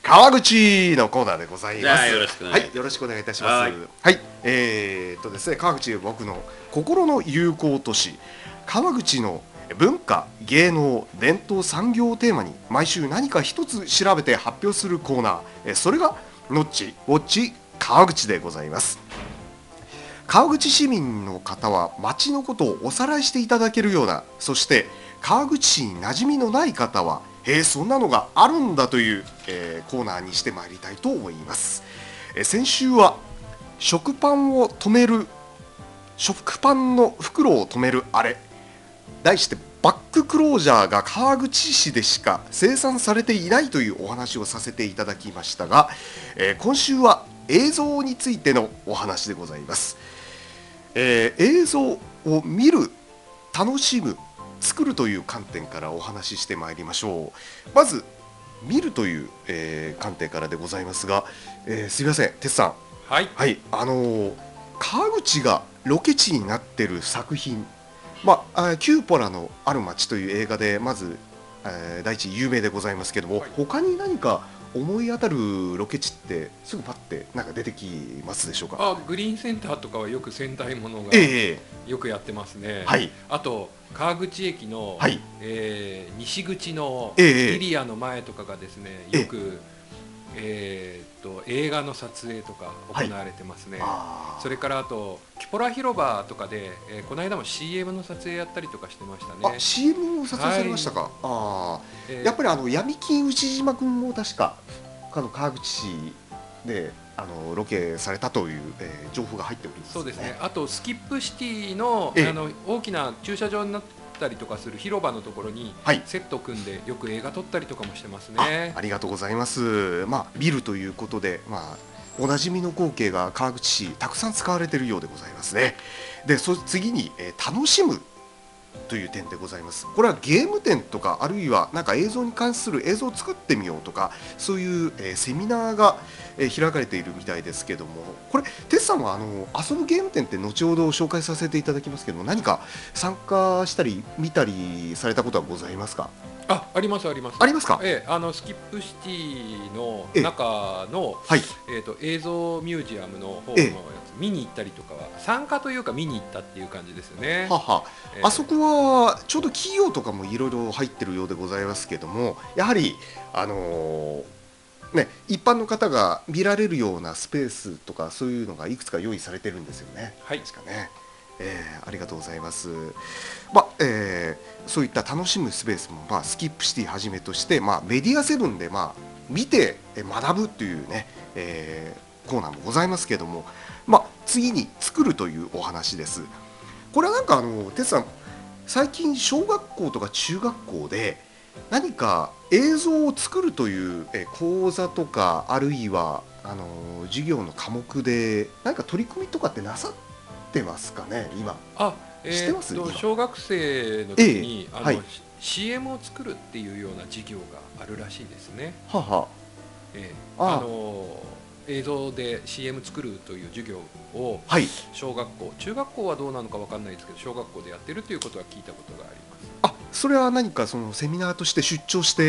川口のコーナーでございます。 よろしくお願い、 はい、よろしくお願いいたします。はい、はい、えー、っとですね、川口僕の心の友好都市川口の文化、芸能、伝統産業をテーマに毎週何か一つ調べて発表するコーナー、それがノッチウォッチ川口でございます。川口市民の方は町のことをおさらいしていただけるような、そして川口市に馴染みのない方はえー、そんなのがあるんだという、えー、コーナーにしてまいりたいと思います。えー、先週は食パンを止める食パンの袋を止めるあれ、題してバッククロージャーが川口市でしか生産されていないというお話をさせていただきましたが、えー、今週は映像についてのお話でございます。えー、映像を見る、楽しむ、作るという観点からお話ししてまいりましょう。まず見るという、えー、観点からでございますが、えー、すみません、哲さん、 はい、 はい、あのー、川口がロケ地になっている作品、まあ、キューポラのある街という映画でまず、えー、第一有名でございますけども、はい、他に何か思い当たるロケ地ってすぐパッてなんか出てきますでしょうか。 あ、グリーンセンターとかはよく戦隊ものがよくやってますね、 はい、 あと川口駅の、 はい、 えー、西口のイリアの前とかがですね、よく、えー、っと映画の撮影とか行われてますね、はい、それからあとキュポラ広場とかで、えー、この間も シーエム の撮影やったりとかしてましたね。 あ、シーエム を撮影されましたか。はい、あ、えー、やっぱりあの闇金内島君も確かあの川口市であのロケされたという、えー、情報が入っております、ね、 そうですね。あとスキップシティ の,、ええ、あの大きな駐車場になったりとかする広場のところに、はい、セット組んでよく映画撮ったりとかもしてますね。 あ, ありがとうございます。まあ、ビルということで、まあ、おなじみの光景が川口市たくさん使われているようでございますね。でそ次に、えー、楽しむという点でございます。これはゲーム展とか、あるいはなんか映像に関する映像を作ってみようとか、そういう、えー、セミナーが、えー、開かれているみたいですけども、これテツさんはあの遊ぶゲーム展って後ほど紹介させていただきますけども、何か参加したり見たりされたことはございますか。 あ、ありますあります。 ありますか。 ええ、あのスキップシティの中の、ええ、はい、えーと映像ミュージアムの方のやつ、ええ、見に行ったりとかは、参加というか見に行ったっていう感じですよね。 はは、えー、あそこはちょうど企業とかもいろいろ入ってるようでございますけども、やはりあのーね、一般の方が見られるようなスペースとかそういうのがいくつか用意されてるんですよね。 はい、 確かね。えー、ありがとうございます。まあえー、そういった楽しむスペースも、まあ、スキップシティはじめとして、まあ、メディアセブンで、まあ、見て学ぶというね、えー、コーナーもございますけども、まあ、次に作るというお話です。これはなんかあの哲さん、最近小学校とか中学校で何か映像を作るという講座とか、あるいはあの授業の科目で何か取り組みとかってなさってますかね。今あ、えー、知ってます？小学生の時に、えー、あの、はい、シーエム を作るっていうような授業があるらしいですね。 はは、 えー、ああの映像で シーエム 作るという授業を小学校、はい、中学校はどうなのか分かんないですけど、小学校でやってるということは聞いたことがあります。 あ、それは何かそのセミナーとして出張して、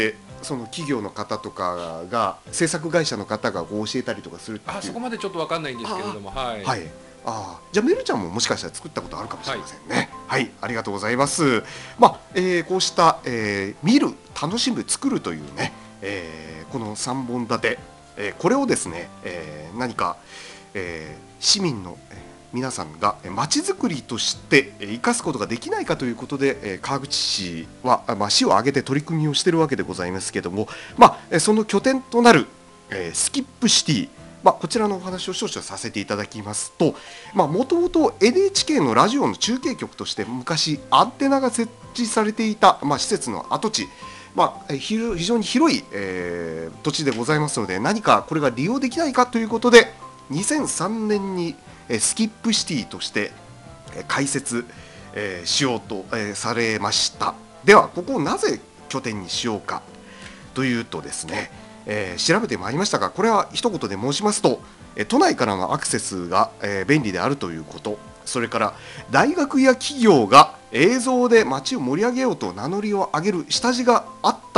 その企業の方とかが、制作会社の方がこう教えたりとかするっていう。 あ、そこまでちょっと分かんないんですけれども、はい、 はい、あ、じゃあメルちゃんももしかしたら作ったことあるかもしれませんね。はい、はい、ありがとうございます。まあえー、こうした、えー、見る、楽しむ、作るというね、えー、このさんぼん立て、えー、これをですね、えー、何か、えー、市民の、えー、皆さんがまちづくりとして生かすことができないかということで、えー、川口市は、まあ、市を挙げて取り組みをしているわけでございますけども、まあ、その拠点となる、えー、スキップシティ、まあ、こちらのお話を少々させていただきますと、もともと エヌエイチケー のラジオの中継局として昔アンテナが設置されていた、まあ、施設の跡地、まあ、非常に広い、えー、土地でございますので、何かこれが利用できないかということでにせんさんねんにスキップシティとして開設、えー、しようと、えー、されました。ではここをなぜ拠点にしようかというとですね、えー、調べてまいりましたが、これは一言で申しますと、都内からのアクセスが、えー、便利であるということ、それから大学や企業が映像で街を盛り上げようと名乗りを上げる下地があった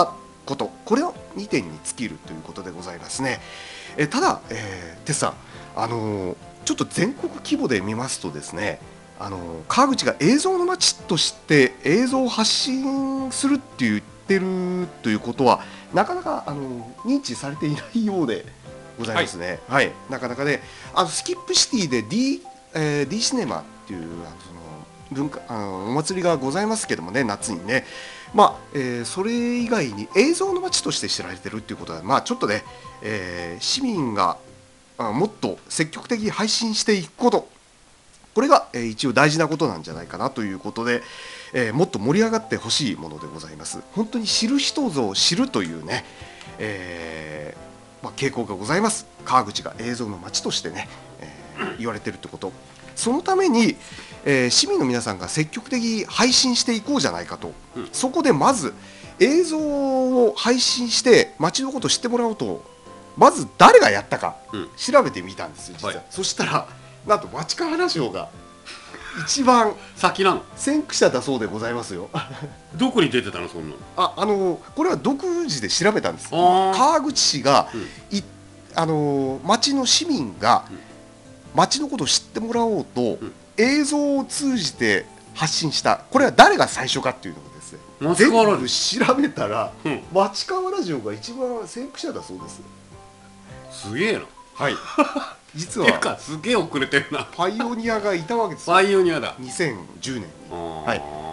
こと、これをにてんに尽きるということでございますね。えただ、えー、テツさん、あのー、ちょっと全国規模で見ますとですね、あのー、川口が映像の街として映像を発信するって言ってるということはなかなか、あのー、認知されていないようでございますね。はい、はい、なかなかね、あのスキップシティで D、えー、D シネマっていうあのその文化あのお祭りがございますけどもね、夏にね、まあえー、それ以外に映像の街として知られてるっていうことは、まあ、ちょっとね、えー、市民があもっと積極的に配信していくこと、これが、えー、一応大事なことなんじゃないかなということで、えー、もっと盛り上がってほしいものでございます。本当に知る人ぞ知るというね、えーまあ、傾向がございます。川口が映像の街としてね、えー、言われてるってこと、そのために、えー、市民の皆さんが積極的に配信していこうじゃないかと、うん、そこでまず映像を配信して街のことを知ってもらおうと、まず誰がやったか調べてみたんですよ、実は、はい、そしたらなんと町川ラジオが一番先なの先駆者だそうでございますよ。 どこに出てたのそんなの。 あ、あのこれは独自で調べたんです。川口市が、うん、いあの町の市民が、うん、町のことを知ってもらおうと、うん、映像を通じて発信した。これは誰が最初かっていうのをですね、全部調べたら、うん、町川ラジオが一番先駆者だそうです。 すげえな。 はい。実はすげえ遅れてるな。 パイオニアがいたわけですよ。 パイオニアだ。 にせんじゅうねんに。はい。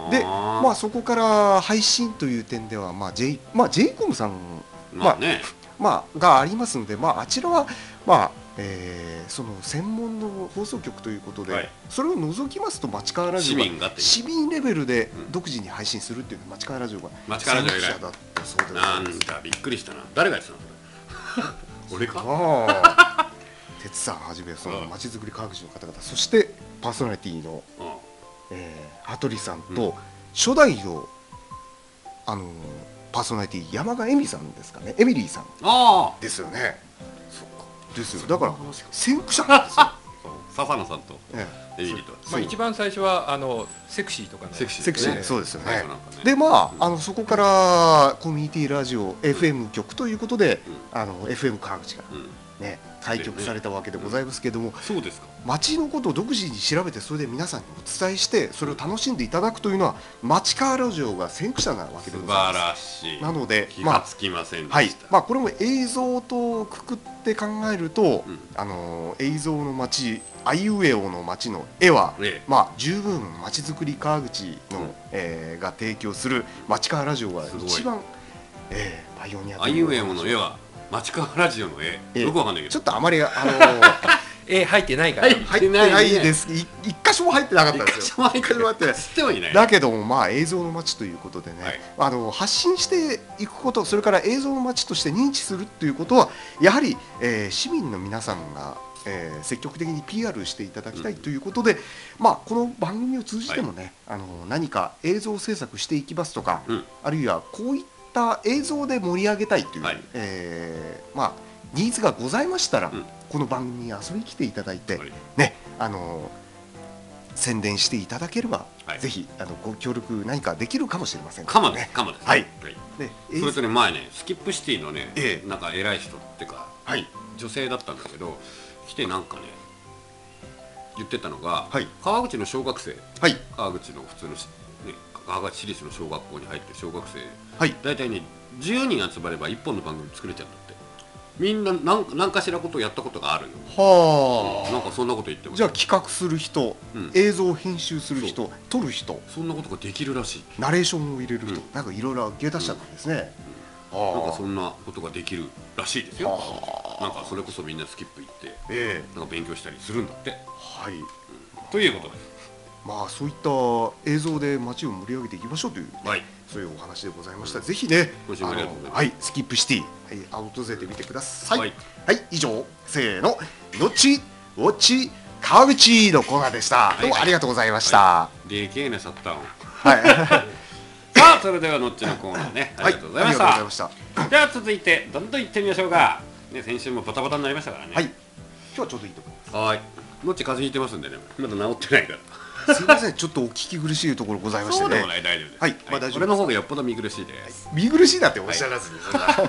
で、まあそこから配信という点では、まあ J、まあ ジェイコム さん、 まあね、 まあがありますので、まああちらはまあ、えー、その専門の放送局ということで、はい、それを除きますと町川ラジオが市民が市民レベルで独自に配信するっていうのは町川ラジオが町川ラジオ以来だったそうです。 なんだびっくりしたな。誰がやってたのそれ。俺か。 あ鉄さんはじめその町づくり科学士の方々、そしてパーソナリティの、えー、羽鳥さんと、うん、初代のあのー、パーソナリティ山賀恵美さんですかね、エミリーさんですよね。ですよ。だから先駆者なんですよ。 笹野さんとエミリーと、 まあ、一番最初はあのセクシーとかのセクシー、セクシー、そうですよね。でまあ、あのそこからコミュニティラジオ エフエム 局ということで、うん、あの エフエム 川口がね、開局されたわけでございますけれども、 そうですか。 町のことを独自に調べて、それで皆さんにお伝えしてそれを楽しんでいただくというのは町川ラジオが先駆者なわけでございます。 素晴らしい。 なので気がつきませんでした。 まあ、はい、まあ、これも映像とくくって考えると、うん、あの映像の町、あいうえおの町の絵は、ええ、まあ、十分町づくり川口の、うん、えー、が提供する町川ラジオが一番、えー、パイオニアという。あいうえおの絵は町川ラジオの絵、えー、よくわかんないけど、 ちょっとあまりあのー、 絵入ってないから、 入ってないです。一箇所も入ってなかったんですよ。 一箇所も入ってない。知ってはいない。 だけども、まあ映像の街ということでね、はい、あの発信していくこと、それから映像の街として認知するということは、やはり、えー、市民の皆さんが、えー、積極的に ピーアール していただきたいということで、うん、まあこの番組を通じてもね、はい、あの何か映像制作していきますとか、うん、あるいはこういった映像で盛り上げたいという、はい、えー、まあニーズがございましたら、うん、この番組に遊びに来ていただいて、はい、ね、あの宣伝していただければ、はい、ぜひあのご協力何かできるかもしれませんかもね。かもです。 はい。 で、それとね、前ね、スキップシティのね、ええ、なんか偉い人っていうか、はい、女性だったんだけど、来てなんかね言ってたのが、はい、川口の小学生、はい、川口の普通の、ね、川口市立の小学校に入ってる小学生、はい、大体ねじゅうにん集まればいっぽんの番組作れちゃうんだって。みんな何何かしらことをやったことがあるよ。はあ、うん、なんかそんなこと言ってます。 じゃあ企画する人、うん、映像を編集する人、撮る人、 そんなことができるらしい。 ナレーションを入れる人、うん、なんかいろいろ芸出しちゃったんですね。 うんうん、なんかそんなことができるらしいですよ。なんかそれこそみんなスキップ行って、えー、なんか勉強したりするんだって。はい、うん、ということです。 まあそういった映像で街を盛り上げていきましょうという、はい、そういうお話でございました。ぜひね、あの、はい、スキップシティ、はい、訪れてみてください。はい、はい、以上、せーの、のっちウォッチ川口のコーナーでした。どうもありがとうございました。はい、でけえね、シャッター音。はい。さあ、それではのっちのコーナーね、ありがとうございました。はい、ありがとうございました。では続いてどんどん行ってみましょうか。ね、先週もバタバタになりましたからね。 はい。今日はちょうどいいと思います。 はい。のっち風邪ひいてますんでね、まだ治ってないから。 すみません、ちょっとお聞き苦しいところございましてね。 そうでもない、大丈夫です。 はい、まあ大丈夫です。 俺の方がよっぽど見苦しいです。 見苦しいだっておっしゃらずに、 はい、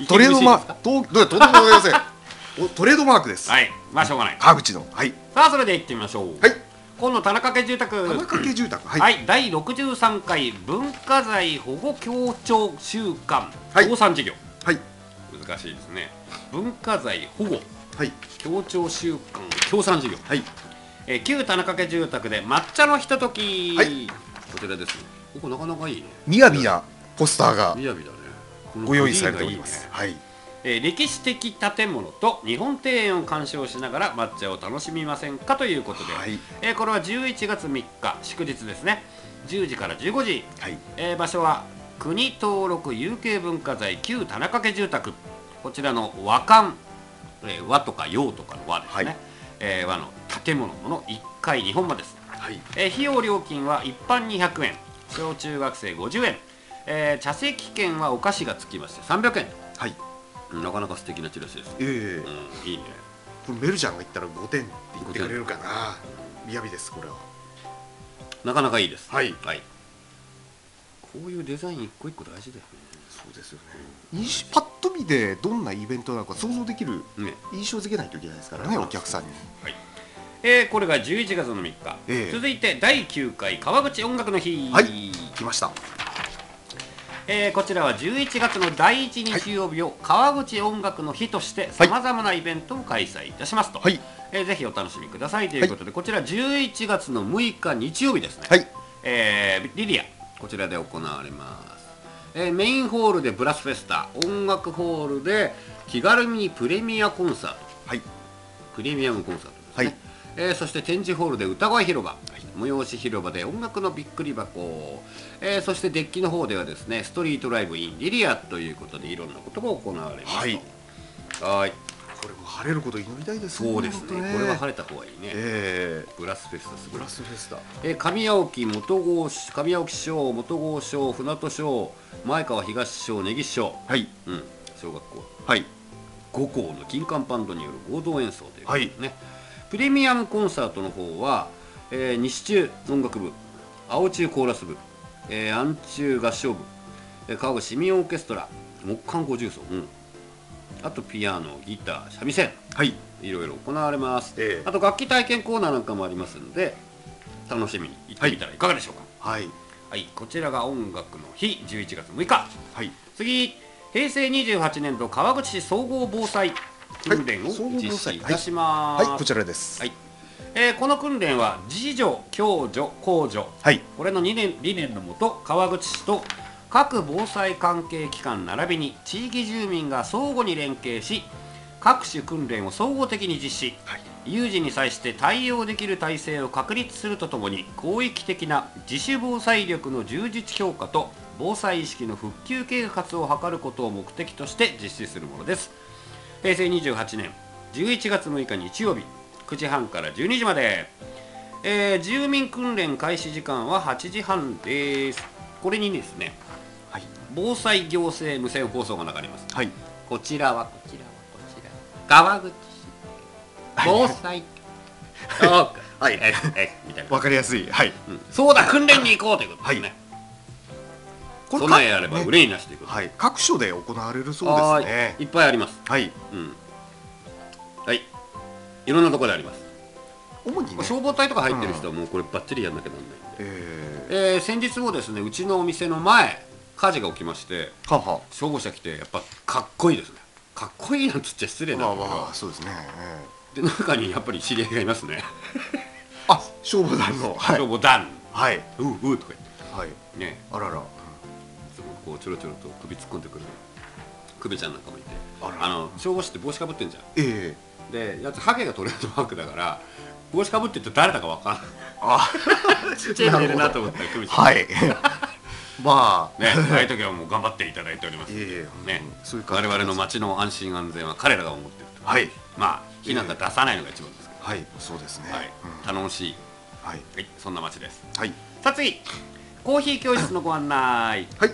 トレードマーク、と、とんでもございません。お、トレードマークです。 はい、まあしょうがない。 川口の、はい。 さあそれで行ってみましょう。 はい。 今度田中家住宅。 田中家住宅、はい。 はい、だいろくじゅうさんかい文化財保護協調週間協賛事業。 はい。 難しいですね。文化財保護。 はい。 協調週間協賛事業。はい。えー、旧田中家住宅で抹茶のひととき。はい。こちらですね。ここなかなかいいね。みやびなポスターが。 みやびだね。 ご用意されております。はい。 えー、歴史的建物と日本庭園を鑑賞しながら抹茶を楽しみませんかということで、はい、えー、これはじゅういちがつみっか祝日ですね。じゅうじからじゅうごじ、はい、えー、場所は国登録有形文化財旧田中家住宅、こちらの和館、えー、和とか洋とかの和ですね、はい、えー、和の建物のいっかいにほん間です、はい、えー、費用料金は一般にひゃくえん、小中学生ごじゅうえん、えー、茶席券はお菓子がつきましてさんびゃくえん。はい、なかなか素敵なチラシです。ええー、うん、いいね。 これメルちゃんが言ったらごてんって言ってくれるかな。みやびです、これは。 なかなかいいです。 はい。 はい。こういうデザイン一個一個大事だよね。 そうですよね。うん、パッと見でどんなイベントなのか想像できる、ね、印象づけないといけないですからね、お客さんに。 はい。えー、これがじゅういちがつのみっか。えー、続いてだいきゅうかい川口音楽の日。 はい。来ました。 えー、こちらはじゅういちがつのだいいち日曜日を川口音楽の日としてさまざまなイベントを開催いたしますと、はい、えー、ぜひお楽しみくださいということで、はい、こちらじゅういちがつのむいか日曜日ですね、はい、えー、リリアこちらで行われます、えー、メインホールでブラスフェスタ、音楽ホールで気軽にプレミアコンサート、はい、プレミアムコンサートですね、はい、えー、そして展示ホールで歌声広場、はい、催し広場で音楽のびっくり箱、えー、そしてデッキの方ではですねストリートライブインリリアということでいろんなことが行われます。はい、はい、 これも晴れることを祈りたいですね。 そうですね、これは晴れた方がいいね、えー、ブラスフェスタすごい。 ブラスフェスタ、 えー、上青木元郷上青木師匠、元郷師匠、船戸師匠、前川東師匠、根岸師匠、はい、うん、小学校、はい、ご校の金管バンドによる合同演奏ということですね、はい、プレミアムコンサートの方は、えー、西中音楽部、青中コーラス部、えー、暗中合唱部、えー、川口市民オーケストラ、木管五重奏、うん、あとピアノ、ギター、三味線、はい、いろいろ行われます、えー、あと楽器体験コーナーなんかもありますので楽しみに行ってみたらいかがでしょうか。はい、はい、こちらが音楽の日じゅういちがつむいか、はい、次へいせいにじゅうはちねんど川口市総合防災訓練を実施いたします。 はい、はいはい、こちらです。はい、 えー、この訓練は自助、共助、公助、はい、これのにねん理念のもと川口市と各防災関係機関並びに地域住民が相互に連携し各種訓練を総合的に実施、はい、有事に際して対応できる体制を確立するとともに広域的な自主防災力の充実強化と防災意識の復旧啓発を図ることを目的として実施するものです。へいせいにじゅうはちねんじゅういちがつむいか日曜日くじはんからじゅうにじまで、えー、住民訓練開始時間ははちじはんです。これにですね、はい、防災行政無線放送が流れます、はい、こちらはこちらはこちら川口市防災はい、ええみたいな分かりやすい、はい、 うん、そうだ訓練に行こうということですね、はい、備えあれば憂いなしということ、 ね、はい、各所で行われるそうですね。 いっぱいあります。はい、うん、はい、いろんなところであります。主に、ね、消防隊とか入ってる人はもうこれバッチリやんなきゃなんないんで、えーえー、先日もですねうちのお店の前火事が起きまして、はは消防車来てやっぱかっこいいですね。かっこいいなんつっちゃ失礼なんだけど、まあ、そうですね、えー、で中にやっぱり知り合いがいますね。 あ、消防団の、 はい、消防団、 はい、 うううとか言って、はいね、 あらら、 こうちょろちょろと首突っ込んでくる首ちゃんなんかもいて、あら、あの消防士って帽子かぶってんじゃん、ええー、でやつハゲがトレードマークだから帽子かぶってて誰だか分かんない。あちっちゃいのいるなと思ったら首ちゃん、はい、まあね、ああいう時はもう頑張っていただいております。ええね、そういう我々の街の安心安全は彼らが思っていると、はい、まあ火なんか出さないのが一番ですけど、はい、そうですね、はい、うん、頼もしい、はい、はい、そんな街です。はい、さあ次コーヒー教室のご案内、はい、はい、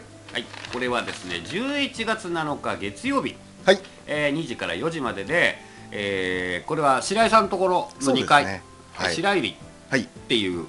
これはですねじゅういちがつなのか月曜日、はい、えー、にじからよじまでで、えー、これは白井さんのところのにかい、ね、はい、白入りっていう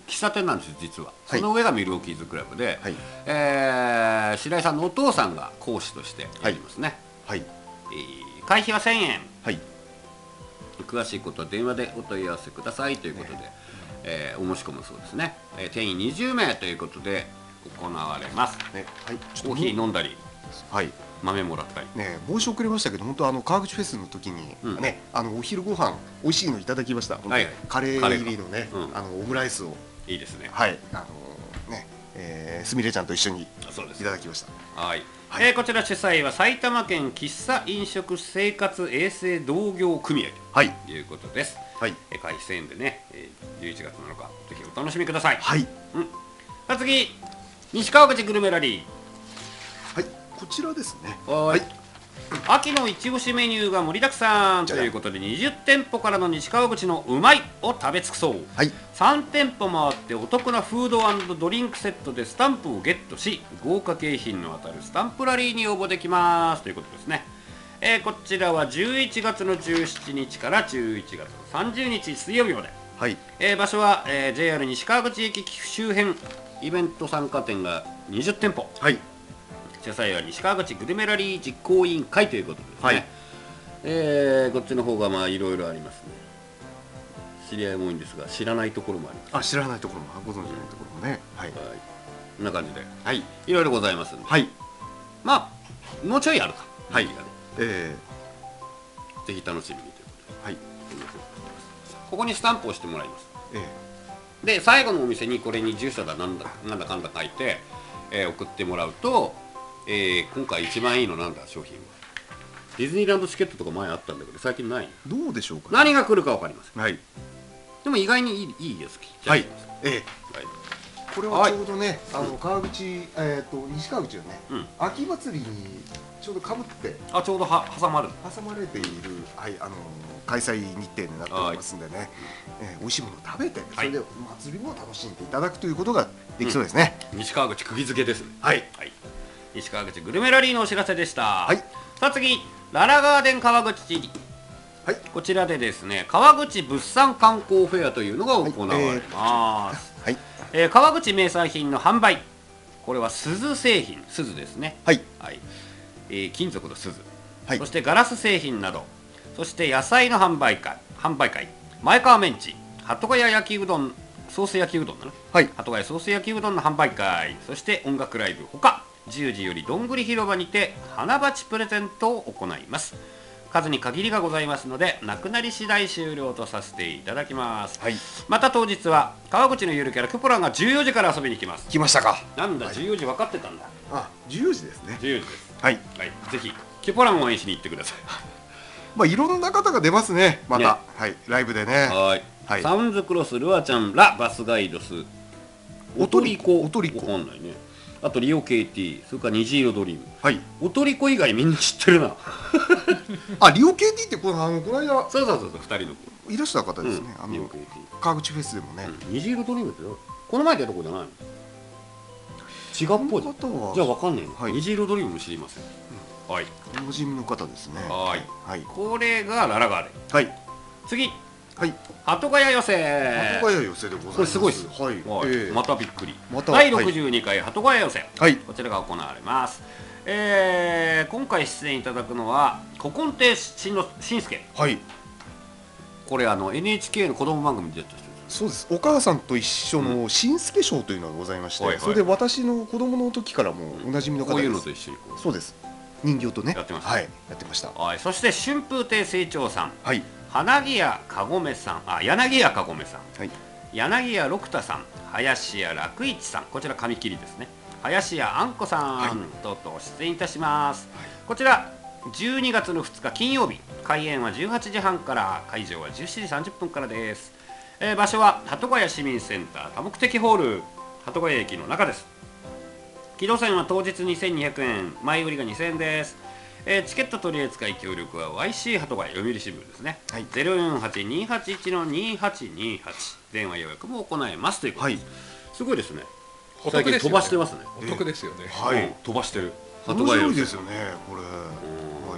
喫茶店なんですよ実は、はい、その上がミルウォーキーズクラブで、はい、えー、白井さんのお父さんが講師としてやりますね。はい、はい、えー、会費はせんえん、はい、詳しいことは電話でお問い合わせくださいということで、ね、えー、お申し込むそうですね、えー、定員にじゅうめいということで行われます、ね、はい、コーヒー飲んだり、はい、豆もらったりね、申し遅れましたけど本当あの川口フェスの時に、うん、ね、あのお昼ご飯美味しいのいただきました。はい、カレー入りのね、うん、あのオムライスをいいですね、 はい、あのね、えー、すみれちゃんと一緒にいただきました。 はい、はい、えー、こちら主催は埼玉県喫茶飲食生活衛生同業組合ということです。はい、えー、会費せんえんでね、えー、じゅういちがつなのかぜひお楽しみください。はい、うん、さあ次西川口グルメラリー、 はい、こちらですね。 はい、秋の一押しメニューが盛りだくさんということでにじゅってんぽからの西川口のうまいを食べ尽くそう、はい、さんてんぽ回ってお得なフード&ドリンクセットでスタンプをゲットし豪華景品の当たるスタンプラリーに応募できますということですね。えー、こちらはじゅういちがつのじゅうしちにちからじゅういちがつのさんじゅうにち水曜日まで、はい、えー、場所は、えー、ジェイアール 西川口駅周辺イベント参加店がにじゅってんぽ、はい、主催は西川口グルメラリー実行委員会ということですね。はい、えー、こっちの方がまあいろいろありますね。知り合いも多いんですが知らないところもあります。 あ、知らないところもご存じないところもね。はい、はい、 こんな感じで、はい、いろいろございますんで、はい、まあもうちょいあるか、はい、ね、えー、ぜひ楽しみにということで、はい、ここにスタンプをしてもらいます。えー、で最後のお店にこれに住所だなんだなんだかんだ書いて、えー、送ってもらうと、えー、今回一番いいのなんだ商品はディズニーランドチケットとか前あったんだけど最近ない。 どうでしょうか、ね、 何が来るか分かりません。はい、でも意外にいい、いいやつ来ちゃいます。はい、ええ、はい、 これはちょうどね、はい、あの川口、えー、と西川口をね、うん、秋祭りにちょうどかぶってあちょうどは挟まる挟まれている、はい、あの開催日程になっておりますんでね、はい、えー、美味しいものを食べてそれでお祭りも楽しんでいただくということができそうですね。 うん、西川口釘付けですね。はい、はい、西川口グルメラリーのお知らせでした。はい、さあ次ララガーデン川口知事、はい、こちらでですね川口物産観光フェアというのが行われます。はい、えー、川口名産品の販売、これは錫製品、錫ですね。はい、はい、えー、金属の錫、はい、そしてガラス製品など、そして野菜の販売会、販売会、前川メンチ、鳩ヶ谷焼きうどん、ソース焼きうどんだな、はい、鳩ヶ谷ソース焼きうどんの販売会、そして音楽ライブほかじゅうじよりどんぐり広場にて花鉢プレゼントを行います。数に限りがございますのでなくなり次第終了とさせていただきます。はい、また当日は川口のゆるキャラクポランがじゅうよじから遊びに来ます。 来ましたか。 なんだ、はい、じゅうよじ分かってたんだ。 あ、じゅうよじですね。 じゅうよじです。はい、はい、ぜひキュポランを応援しに行ってください。 まあいろんな方が出ますね。また、ね、はい、ライブでね。はい、はい、サウンズクロス、ルアちゃんらバスガイドス、おとりこ、おとりこ、わかんないね。あとリオ ケーティー、それから虹色ドリーム。はい。おとりこ以外みんな知ってるな。 あ、リオ ケーティー ってこのあのこの間。 そうそうそうそう、ふたりのいらした方ですね。うん、あのリオ ケーティー。川口フェスでもね。 うん、虹色ドリームってこの前でやったことじゃないの？違うっぽい。じゃあわかんねえの。はい、虹色ドリームも知りません。うん、はい。 おなじみの方ですね。 はい。はい。これがララガーデン。はい。次。はい、鳩ヶ谷寄せ。 鳩ヶ谷寄せでございます。これすごいです。 はい。 はい、えー、またびっくり。まただいろくじゅうにかい鳩ヶ谷寄せ。はい。こちらが行われます。えー、今回出演いただくのは古今亭しんのしんすけ。はい。これあの エヌエイチケー の子供番組に出た人です。 そうです。お母さんと一緒のしんすけ賞というのがございまして、うん、それで私の子供の時からもおなじみの方です。こういうのと一緒にこう。そうです。人形とね。 やってました。 はい。やってました。 はい。そして春風亭清張さん。はい。花木屋かごめさん、あ、柳家かごめさん、はい、柳家六太さん、林家楽一さん、こちら紙切りですね。林家あんこさん、はい、とうとう出演いたします。はい、こちらじゅうにがつのふつか金曜日、開演はじゅうはちじはんから、会場はじゅうしちじさんじゅっぷんからです。えー、場所は鳩ヶ谷市民センター多目的ホール、鳩ヶ谷駅の中です。木戸線は当日にせんにひゃくえん、前売りがにせんえんです。えー、チケット取り扱い協力は ワイシー 鳩ヶ谷読売新聞ですね。はい、ゼロよんはちにーはちいちのにーはちにーはち 電話予約も行えますということです。はい、すごいですね。最近飛ばしてますね。 お得ですよね。 はい、飛ばしてる。 面白いですよね。これ。はい。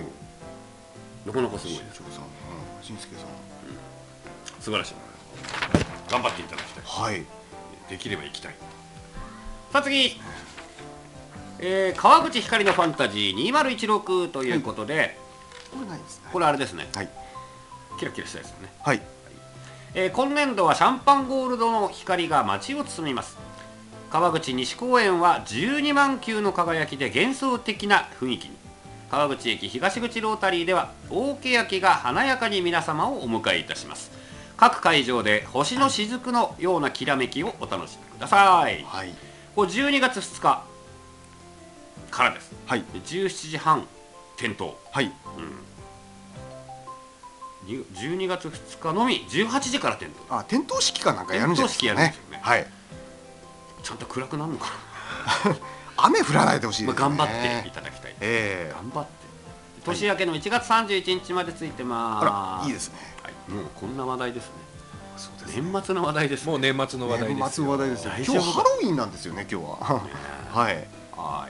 なかなかすごいです。 しんすけさん、 素晴らしい。頑張っていただきたい。はい。 できれば行きたい。さあ次、えー、川口光のファンタジーにせんじゅうろくということで、はい、 これないですね。 これあれですね、 はい、 キラキラしたやつですね。 はい、 えー、今年度はシャンパンゴールドの光が街を包みます。川口西公園はじゅうにまん球の輝きで幻想的な雰囲気に。川口駅東口ロータリーでは大欅が華やかに皆様をお迎えいたします。各会場で星の雫のようなきらめきをお楽しみください。はい、これじゅうにがつふつかからです。はい、じゅうしちじはん点灯。はい、うん、じゅうにがつふつかのみじゅうはちじから点灯。 あ、点灯式かなんかやるんじゃないですかね。 点灯式やるんですよね。はい、ちゃんと暗くなるのかな。 雨降らないでほしいですね。 頑張っていただきたい。えー、頑張って。年明けのいちがつさんじゅういちにちまでついてます。 あら、いいですね。 はい、もうこんな話題ですね。そうですね。年末の話題です。 もう年末の話題です。 年末の話題です。今日ハロウィンなんですよね、今日は。はい。 はい。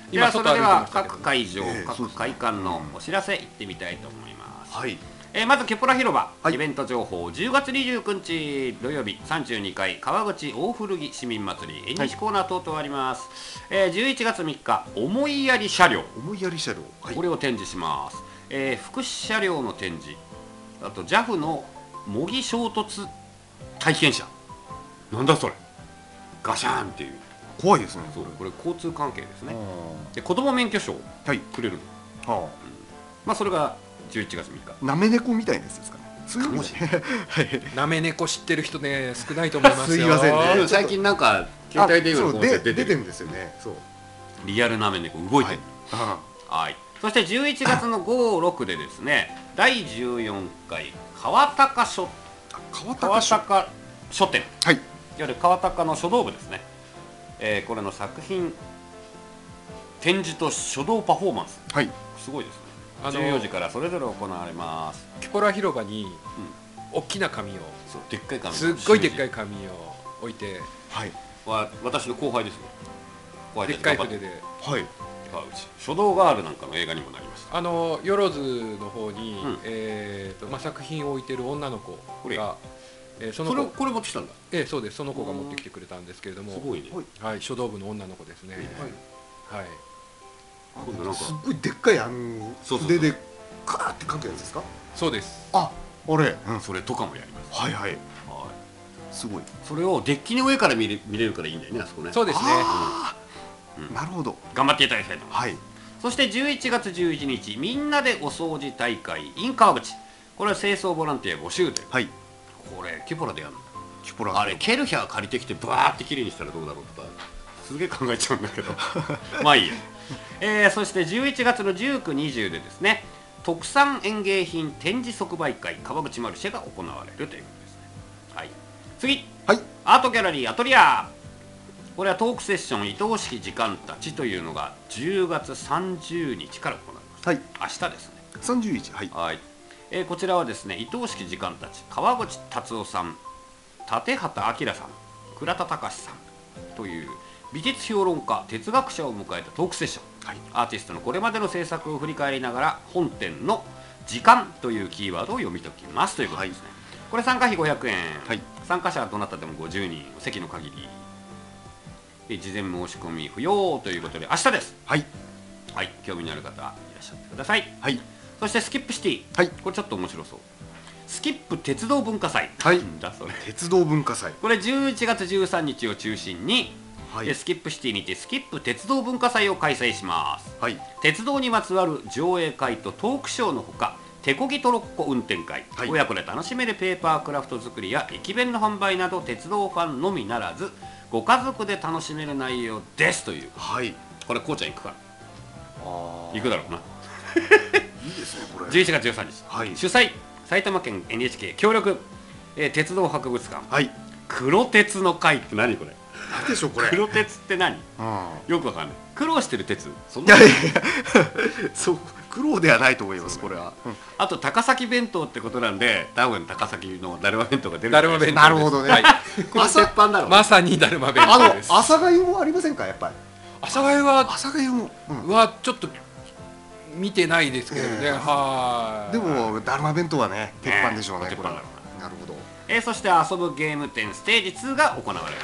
ではそれでは各会場、各会館のお知らせ行ってみたいと思います。はい。えー、まずケポラ広場、はい、イベント情報じゅうがつにじゅうくにち土曜日さんじゅうにかい川口大古着市民祭り縁日コーナー等々あります。はい、えー、じゅういちがつみっか思いやり車両、 思いやり車両、 はい、これを展示します。えー、福祉車両の展示、あと ジャフ の模擬衝突体験車、なんだそれ、ガシャーンっていう、 怖いですね。 そう、これ交通関係ですね。で子供免許証くれるの、はい、うん、まあそれがじゅういちがつみっか。 なめ猫みたいなやつですかね。すごいなめ猫知ってる人ね少ないと思いますよ。 すいませんね。 最近なんか携帯電話ので出てるんですよね。そう。 リアルなめ猫動いてる。はい。そしてじゅういちがつのご、ろくでですね、だいじゅうよんかい川高書川高書店。はい。いわゆる川高の書道部ですね。えー、これの作品展示と書道パフォーマンス。はい。すごいですね。じゅうよじからそれぞれ行われます。 キポラ広場に大きな紙を、 そう、でっかい紙、 すっごいでっかい紙を置いて、 はい、わ私の後輩ですね。 後輩でっかい筆で、 はい、川口書道ガールなんかの映画にもなりました。 あのよろずの方に、うん、えーとまあ、作品を置いてる女の子が、 えー、その子、それこれ持ってきたんだ。 えー、そうです。その子が持ってきてくれたんですけれども、すごいね。はい、書道部の女の子ですね。はい。はい。 すっごいでっかいあの筆でカーって書くやつですか？ そうです。 あ、あれ、 うん、それとかもやります。 はいはい。はい。すごい。 それをデッキの上から見れ見れるからいいんだよね、あそこね。 そうですね。 うん、なるほど。 頑張っていただきたいと思います。はい。そしてじゅういちがつじゅういちにちみんなでお掃除大会 in 川口。これは清掃ボランティア募集で。はい。これキュポラでやるんだ。キュポラ。あれケルヒャー借りてきてバーって綺麗にしたらどうだろうとかすげえ考えちゃうんだけど。まあいいや。えー、そしてじゅういちがつのじゅうく、にじゅうでですね、特産園芸品展示即売会川口マルシェが行われるということですね。はい。次、はい、アートギャラリーアトリア。これはトークセッション移動式時間たちというのがじゅうがつさんじゅうにちから行われます。はい。明日ですね。 さんじゅうにち、はい。 はい。えー、こちらはですね、移動式時間たち川口達夫さん、立畑明さん、倉田隆さんという美術評論家、哲学者を迎えたトークセッション、はい、アーティストのこれまでの制作を振り返りながら本展の時間というキーワードを読み解きますということですね。はい、これ参加費ごひゃくえん、はい、参加者はどなたでもごじゅうにん、席の限りで事前申し込み不要ということで明日です。はい、はい、興味のある方いらっしゃってください。はい、そしてスキップシティ、はい、これちょっと面白そう。スキップ鉄道文化祭、はい、だそれ鉄道文化祭、 これじゅういちがつじゅうさんにちを中心にはい、スキップシティにてスキップ鉄道文化祭を開催します。はい、鉄道にまつわる上映会とトークショーのほか手こぎトロッコ運転会、はい、親子で楽しめるペーパークラフト作りや駅弁の販売など鉄道ファンのみならずご家族で楽しめる内容ですという。はい、これこうちゃん行くから。あ行くだろうな。 いいですねこれ。 じゅういちがつじゅうさんにち、はい、主催埼玉県 エヌエイチケー 協力、えー、鉄道博物館、はい、黒鉄の会って何これ。 何でしょうこれ。 黒鉄って何、うん、よくわかんない。苦労してる鉄、 そんな。いやいやそう苦労ではないと思いますこれは。 うん、あと高崎弁当ってことなんで多分高崎のだるま弁当が出る。 だるま弁当。 なるほどね。はい、 これ鉄板だろう。 まさにだるま弁当です。 あの朝がゆもありませんかやっぱり。 朝がゆは朝がゆも、 うん、はちょっと見てないですけどね。えー、はでもだるま弁当はね鉄板でしょうね。これ。なるほど。 えー、そして遊ぶゲーム展ステージツーが行われています。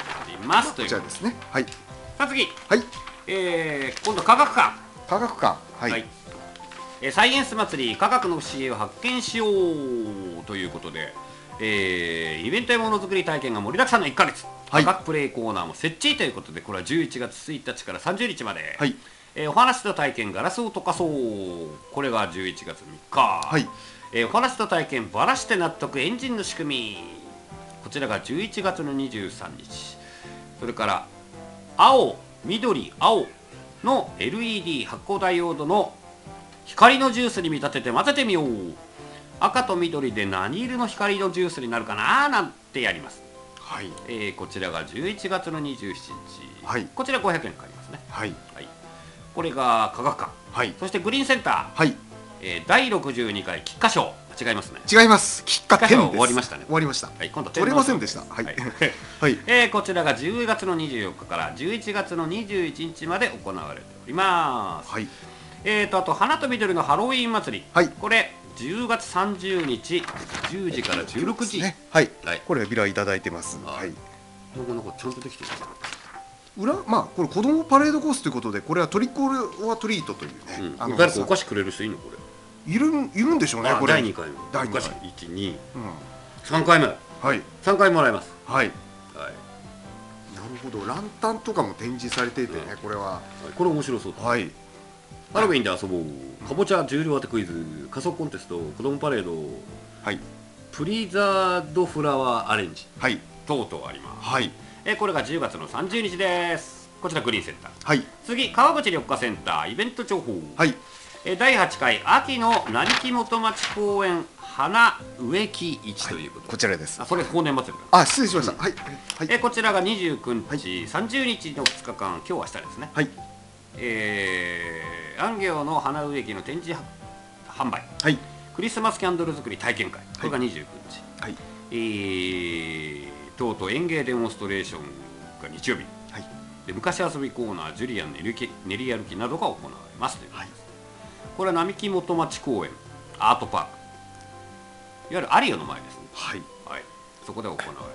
ますというこちらですね。はい。 さあ次、 はい。 えー、今度科学館科学館、はい、 はい、えー、サイエンス祭り科学の不思議を発見しようということで、えー、イベントやものづくり体験が盛りだくさんのいっかげつ、はい、科学プレイコーナーも設置ということで、これはじゅういちがつついたちからさんじゅうにちまで、はい、えー、お話と体験ガラスを溶かそう、これがじゅういちがつみっか、はい、えー、お話と体験バラして納得エンジンの仕組み、こちらがじゅういちがつのにじゅうさんにち、それから青緑青の エルイーディー 発光ダイオードの光のジュースに見立てて混ぜてみよう、赤と緑で何色の光のジュースになるかななんてやります。はい、えー、こちらがじゅういちがつのにじゅうしちにち、はい、こちらごひゃくえんかかりますね。はい、はい、これが科学館、はい、そしてグリーンセンター、はい、えー、だいろくじゅうにかい菊花賞、違いますね。 違います。菊花賞終わりましたね。 終わりました。 はい、今度取れませんでした。はい。はい。 はい、えー、こちらがじゅうがつのにじゅうよっかからじゅういちがつのにじゅういちにちまで行われております。はい。えーとあと花と緑のハロウィーン祭り。はい。これじゅうがつさんじゅうにちじゅうじからじゅうろくじ。ね。 はい。はい。これビラいただいてます。はい。 なんかなんかちゃんとできてる。 裏まあこれ子供パレードコースということで、これはトリックオアトリートというね。 うん、あの誰かお菓子くれる人いいのこれ。 いるいるんでしょうね。これだいにかいめ、 だいにかい、 いち、に、さんかいめ、はい、さんかいもらえます。はい、 はい、なるほど。ランタンとかも展示されていてね、これはこれ面白そうだ。はい、ハロウィンで遊ぼう、かぼちゃ重量当てクイズ、仮想コンテスト、子供パレード、はい、プリザードフラワーアレンジ、はい、等々あります。はい、えこれがじゅうがつのさんじゅうにちです。こちらグリーンセンター。はい、次川口緑化センターイベント情報。はい、だいはちかい秋の並木元町公園花植木市ということで、はい、こちらです。 あ、それ後年祭り。 あ、失礼しました。うん、はい、 はい、えこちらがにじゅうくにち、はい、さんじゅうにちのふつかかん、今日は明日ですね。はい、えー、安行の花植木の展示販売、はい、クリスマスキャンドル作り体験会、これがにじゅうくにち、はい、えー、とうとう園芸デモンストレーションが日曜日、はい、で昔遊びコーナージュリアン練り練り歩きなどが行われますということです。はい、これは並木元町公園アートパーク、いわゆるアリオの前ですね。はい、はい、そこで行われます。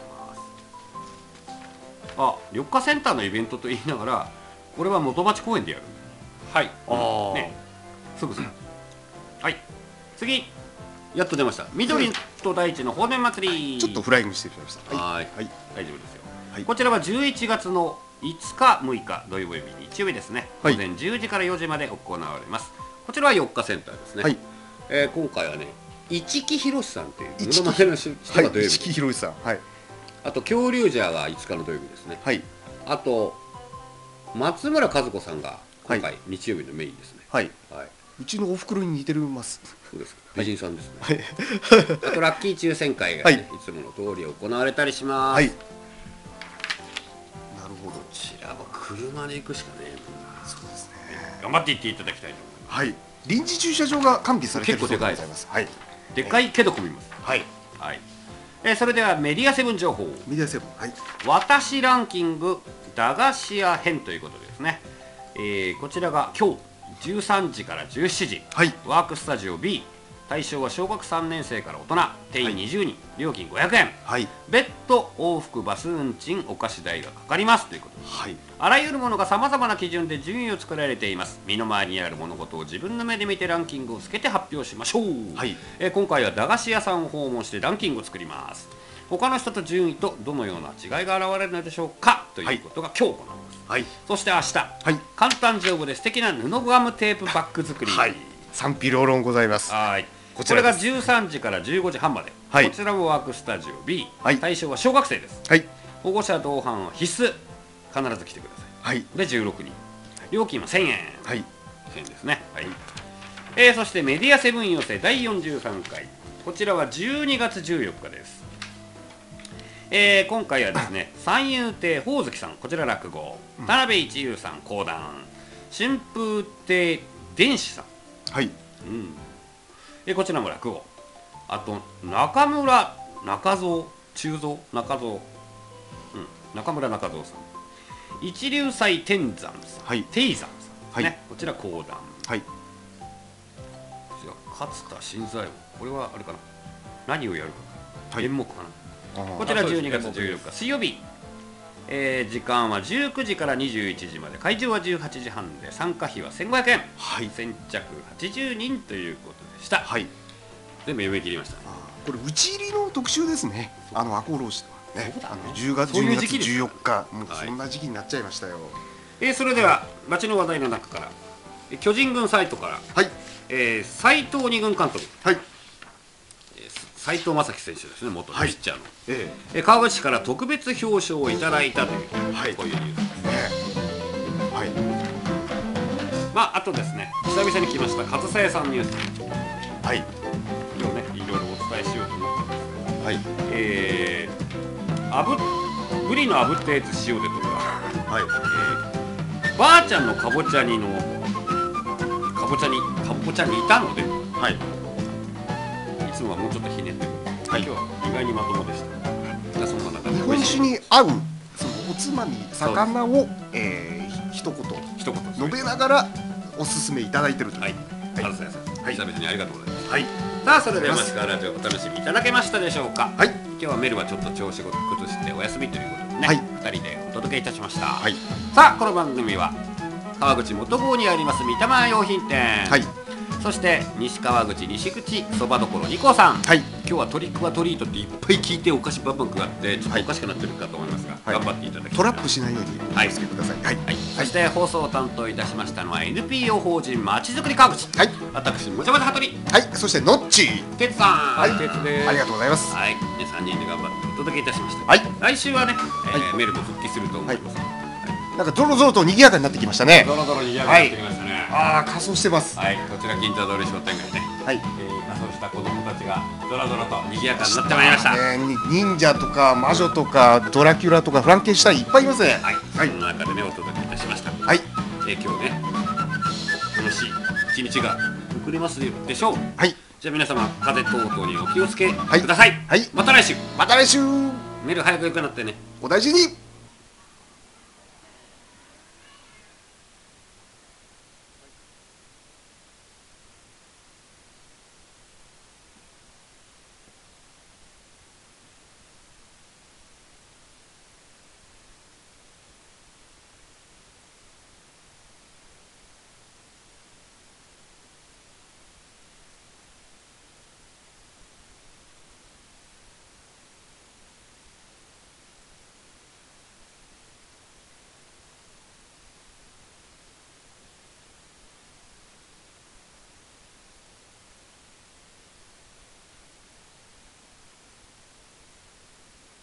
あ、緑化センターのイベントと言いながら、これは元町公園でやる。はい、あ、ね、すぐすぐ。はい、次、やっと出ました。緑と大地の放電祭り。 ちょっとフライングしてしまいました。 はい、はい、大丈夫ですよ。はい、こちらはじゅういちがつのいつかむいか土曜日日曜日ですね。午前じゅうじからよじまで行われます。こちらはよっかセンターですね。はい、えー、今回はね、市木宏さんという布の前の人が土曜日、 市木宏さん、はい、 あと恐竜ジャーがいつかの土曜日ですね。はい、あと松村和子さんが今回日曜日のメインですね。はい、はい、 うちのお袋に似てるます。 そうですか、美人さんですね。はい、あとラッキー抽選会が、ね、はい、いつもの通り行われたりします。はい、なるほど。こちらは車で行くしかねえもんな。そうですね、頑張って行っていただきたいと思います。 はい、臨時駐車場が完備されているそうでございます。はい、 でかいけど混みます。はい、はい、えー、それではメディアセブン情報。 メディアセブン、はい、 私ランキング駄菓子屋編ということでですね、えー、こちらが今日じゅうさんじからじゅうしちじ、はい、ワークスタジオ B、 対象は小学さんねんせいから大人、定員にじゅうにん、はい、料金ごひゃくえん、はい、別途往復バス運賃お菓子代がかかりますということです。はい、あらゆるものがさまざまな基準で順位を作られています。身の回りにある物事を自分の目で見てランキングをつけて発表しましょう。はい、えー、今回は駄菓子屋さんを訪問してランキングを作ります。他の人と順位とどのような違いが現れるのでしょうかということが今日行われます。はい、そして明日、はい、簡単丈夫で素敵な布ガムテープバッグ作り、はい、 賛否両論ございます。はい、 こちらがじゅうさんじからじゅうごじはんまで、はい、こちらもワークスタジオ B、はい、対象は小学生です。はい、保護者同伴は必須、必ず来てください。はい、でじゅうろくにん、料金はせんえん、はい、せんえんですね。はい、えー、そしてメディアセブン寄せだいよんじゅうさんかい、こちらはじゅうにがつじゅうよっかです。えー、今回はですね、三遊亭宝月さん、こちら落語、うん、田辺一雄さん講談、春風亭伝子さん、はい、うん、えこちらも落語、あと中村中蔵中蔵中蔵、うん、中村中蔵さん、一流斎天山さん、はい、天山さんですね、はい、こちら講談、はい、こちら勝田新左衛門、これはあれかな、何をやるか、はい、演目かな。こちらじゅうにがつじゅうよっか水曜日、 えー、時間はじゅうくじからにじゅういちじまで、会場はじゅうはちじはんで、参加費はせんごひゃくえん、はい、先着はちじゅうにんということでした。はい、全部読み切りました。あ、 これ打ち入りの特集ですね。あの赤穂浪士とはね、あのじゅうがつじゅうにがつじゅうよっか、もうそんな時期になっちゃいましたよ。はい、 えー、それでは町の話題の中から、巨人軍サイトから、はい、えー、斉藤二軍監督、はい、斉藤正樹選手ですね、元ピッチャーの、はい、ええ、川口市から特別表彰をいただいたという、はい、こういうニュースですね。はい、まああとですね、久々に来ました上総屋さんニュース、はい、今日ねいろいろお伝えしようと思ったんですけど、はい、えー、あぶブリの炙ったやつ塩でとか、はい、えー、ばあちゃんのかぼちゃ煮のかぼちゃ煮かぼちゃ煮たので、はい、いつもはもうちょっとひねってる、はい、今日は意外にまともでした。そんな中で日本酒に合うそのおつまみ魚を、えー、一言一言述べながらおすすめいただいてるという。はい、 上総屋さん、はい、久々にありがとうございます。はい、さあそれではマシカワラジオお楽しみいただけましたでしょうか。はい、今日はメルはちょっと調子を崩してお休みということでね、はい、ふたりでお届けいたしました。はい、さあこの番組は川口元郷にあります三玉洋品店、はい、そして西川口西口そばどころニコさん、はい、今日はトリックはトリートっていっぱい聞いてお菓子バンバン食らってちょっとおかしくなってるかと思いますが、はい、頑張っていただきトラップしないようにお気をつけください。はい、はい、 そして放送を担当いたしましたのは エヌピーオー 法人まちづくり川口、はい、私もちゃまち羽鳥、 はい、そしてノッチーてつさん、 はい、てつです。ありがとうございます。 はい、でさんにんで頑張ってお届けいたしました。はい、来週はね、えーはい、メルも復帰すると思います。はい、 なんかゾロゾロと賑やかになってきましたね。 ゾロゾロ賑やかになってきましたね。はい、 ああ、仮装してます。 はい、こちら銀座通り商店街ね。はい、えー、仮装した子供たちがゾロゾロと賑やかになってまいりました。ね、 忍者とか魔女とかドラキュラとかフランケンシュタインいっぱいいますね。 はい、はい、その中でねお届けいたしました。はい、えー、今日ね楽しい一日が送れますでしょう。はい、じゃあ皆様風邪等々にお気をつけください。はい、はい、また来週。 また来週。 メル早く良くなってね。 お大事に。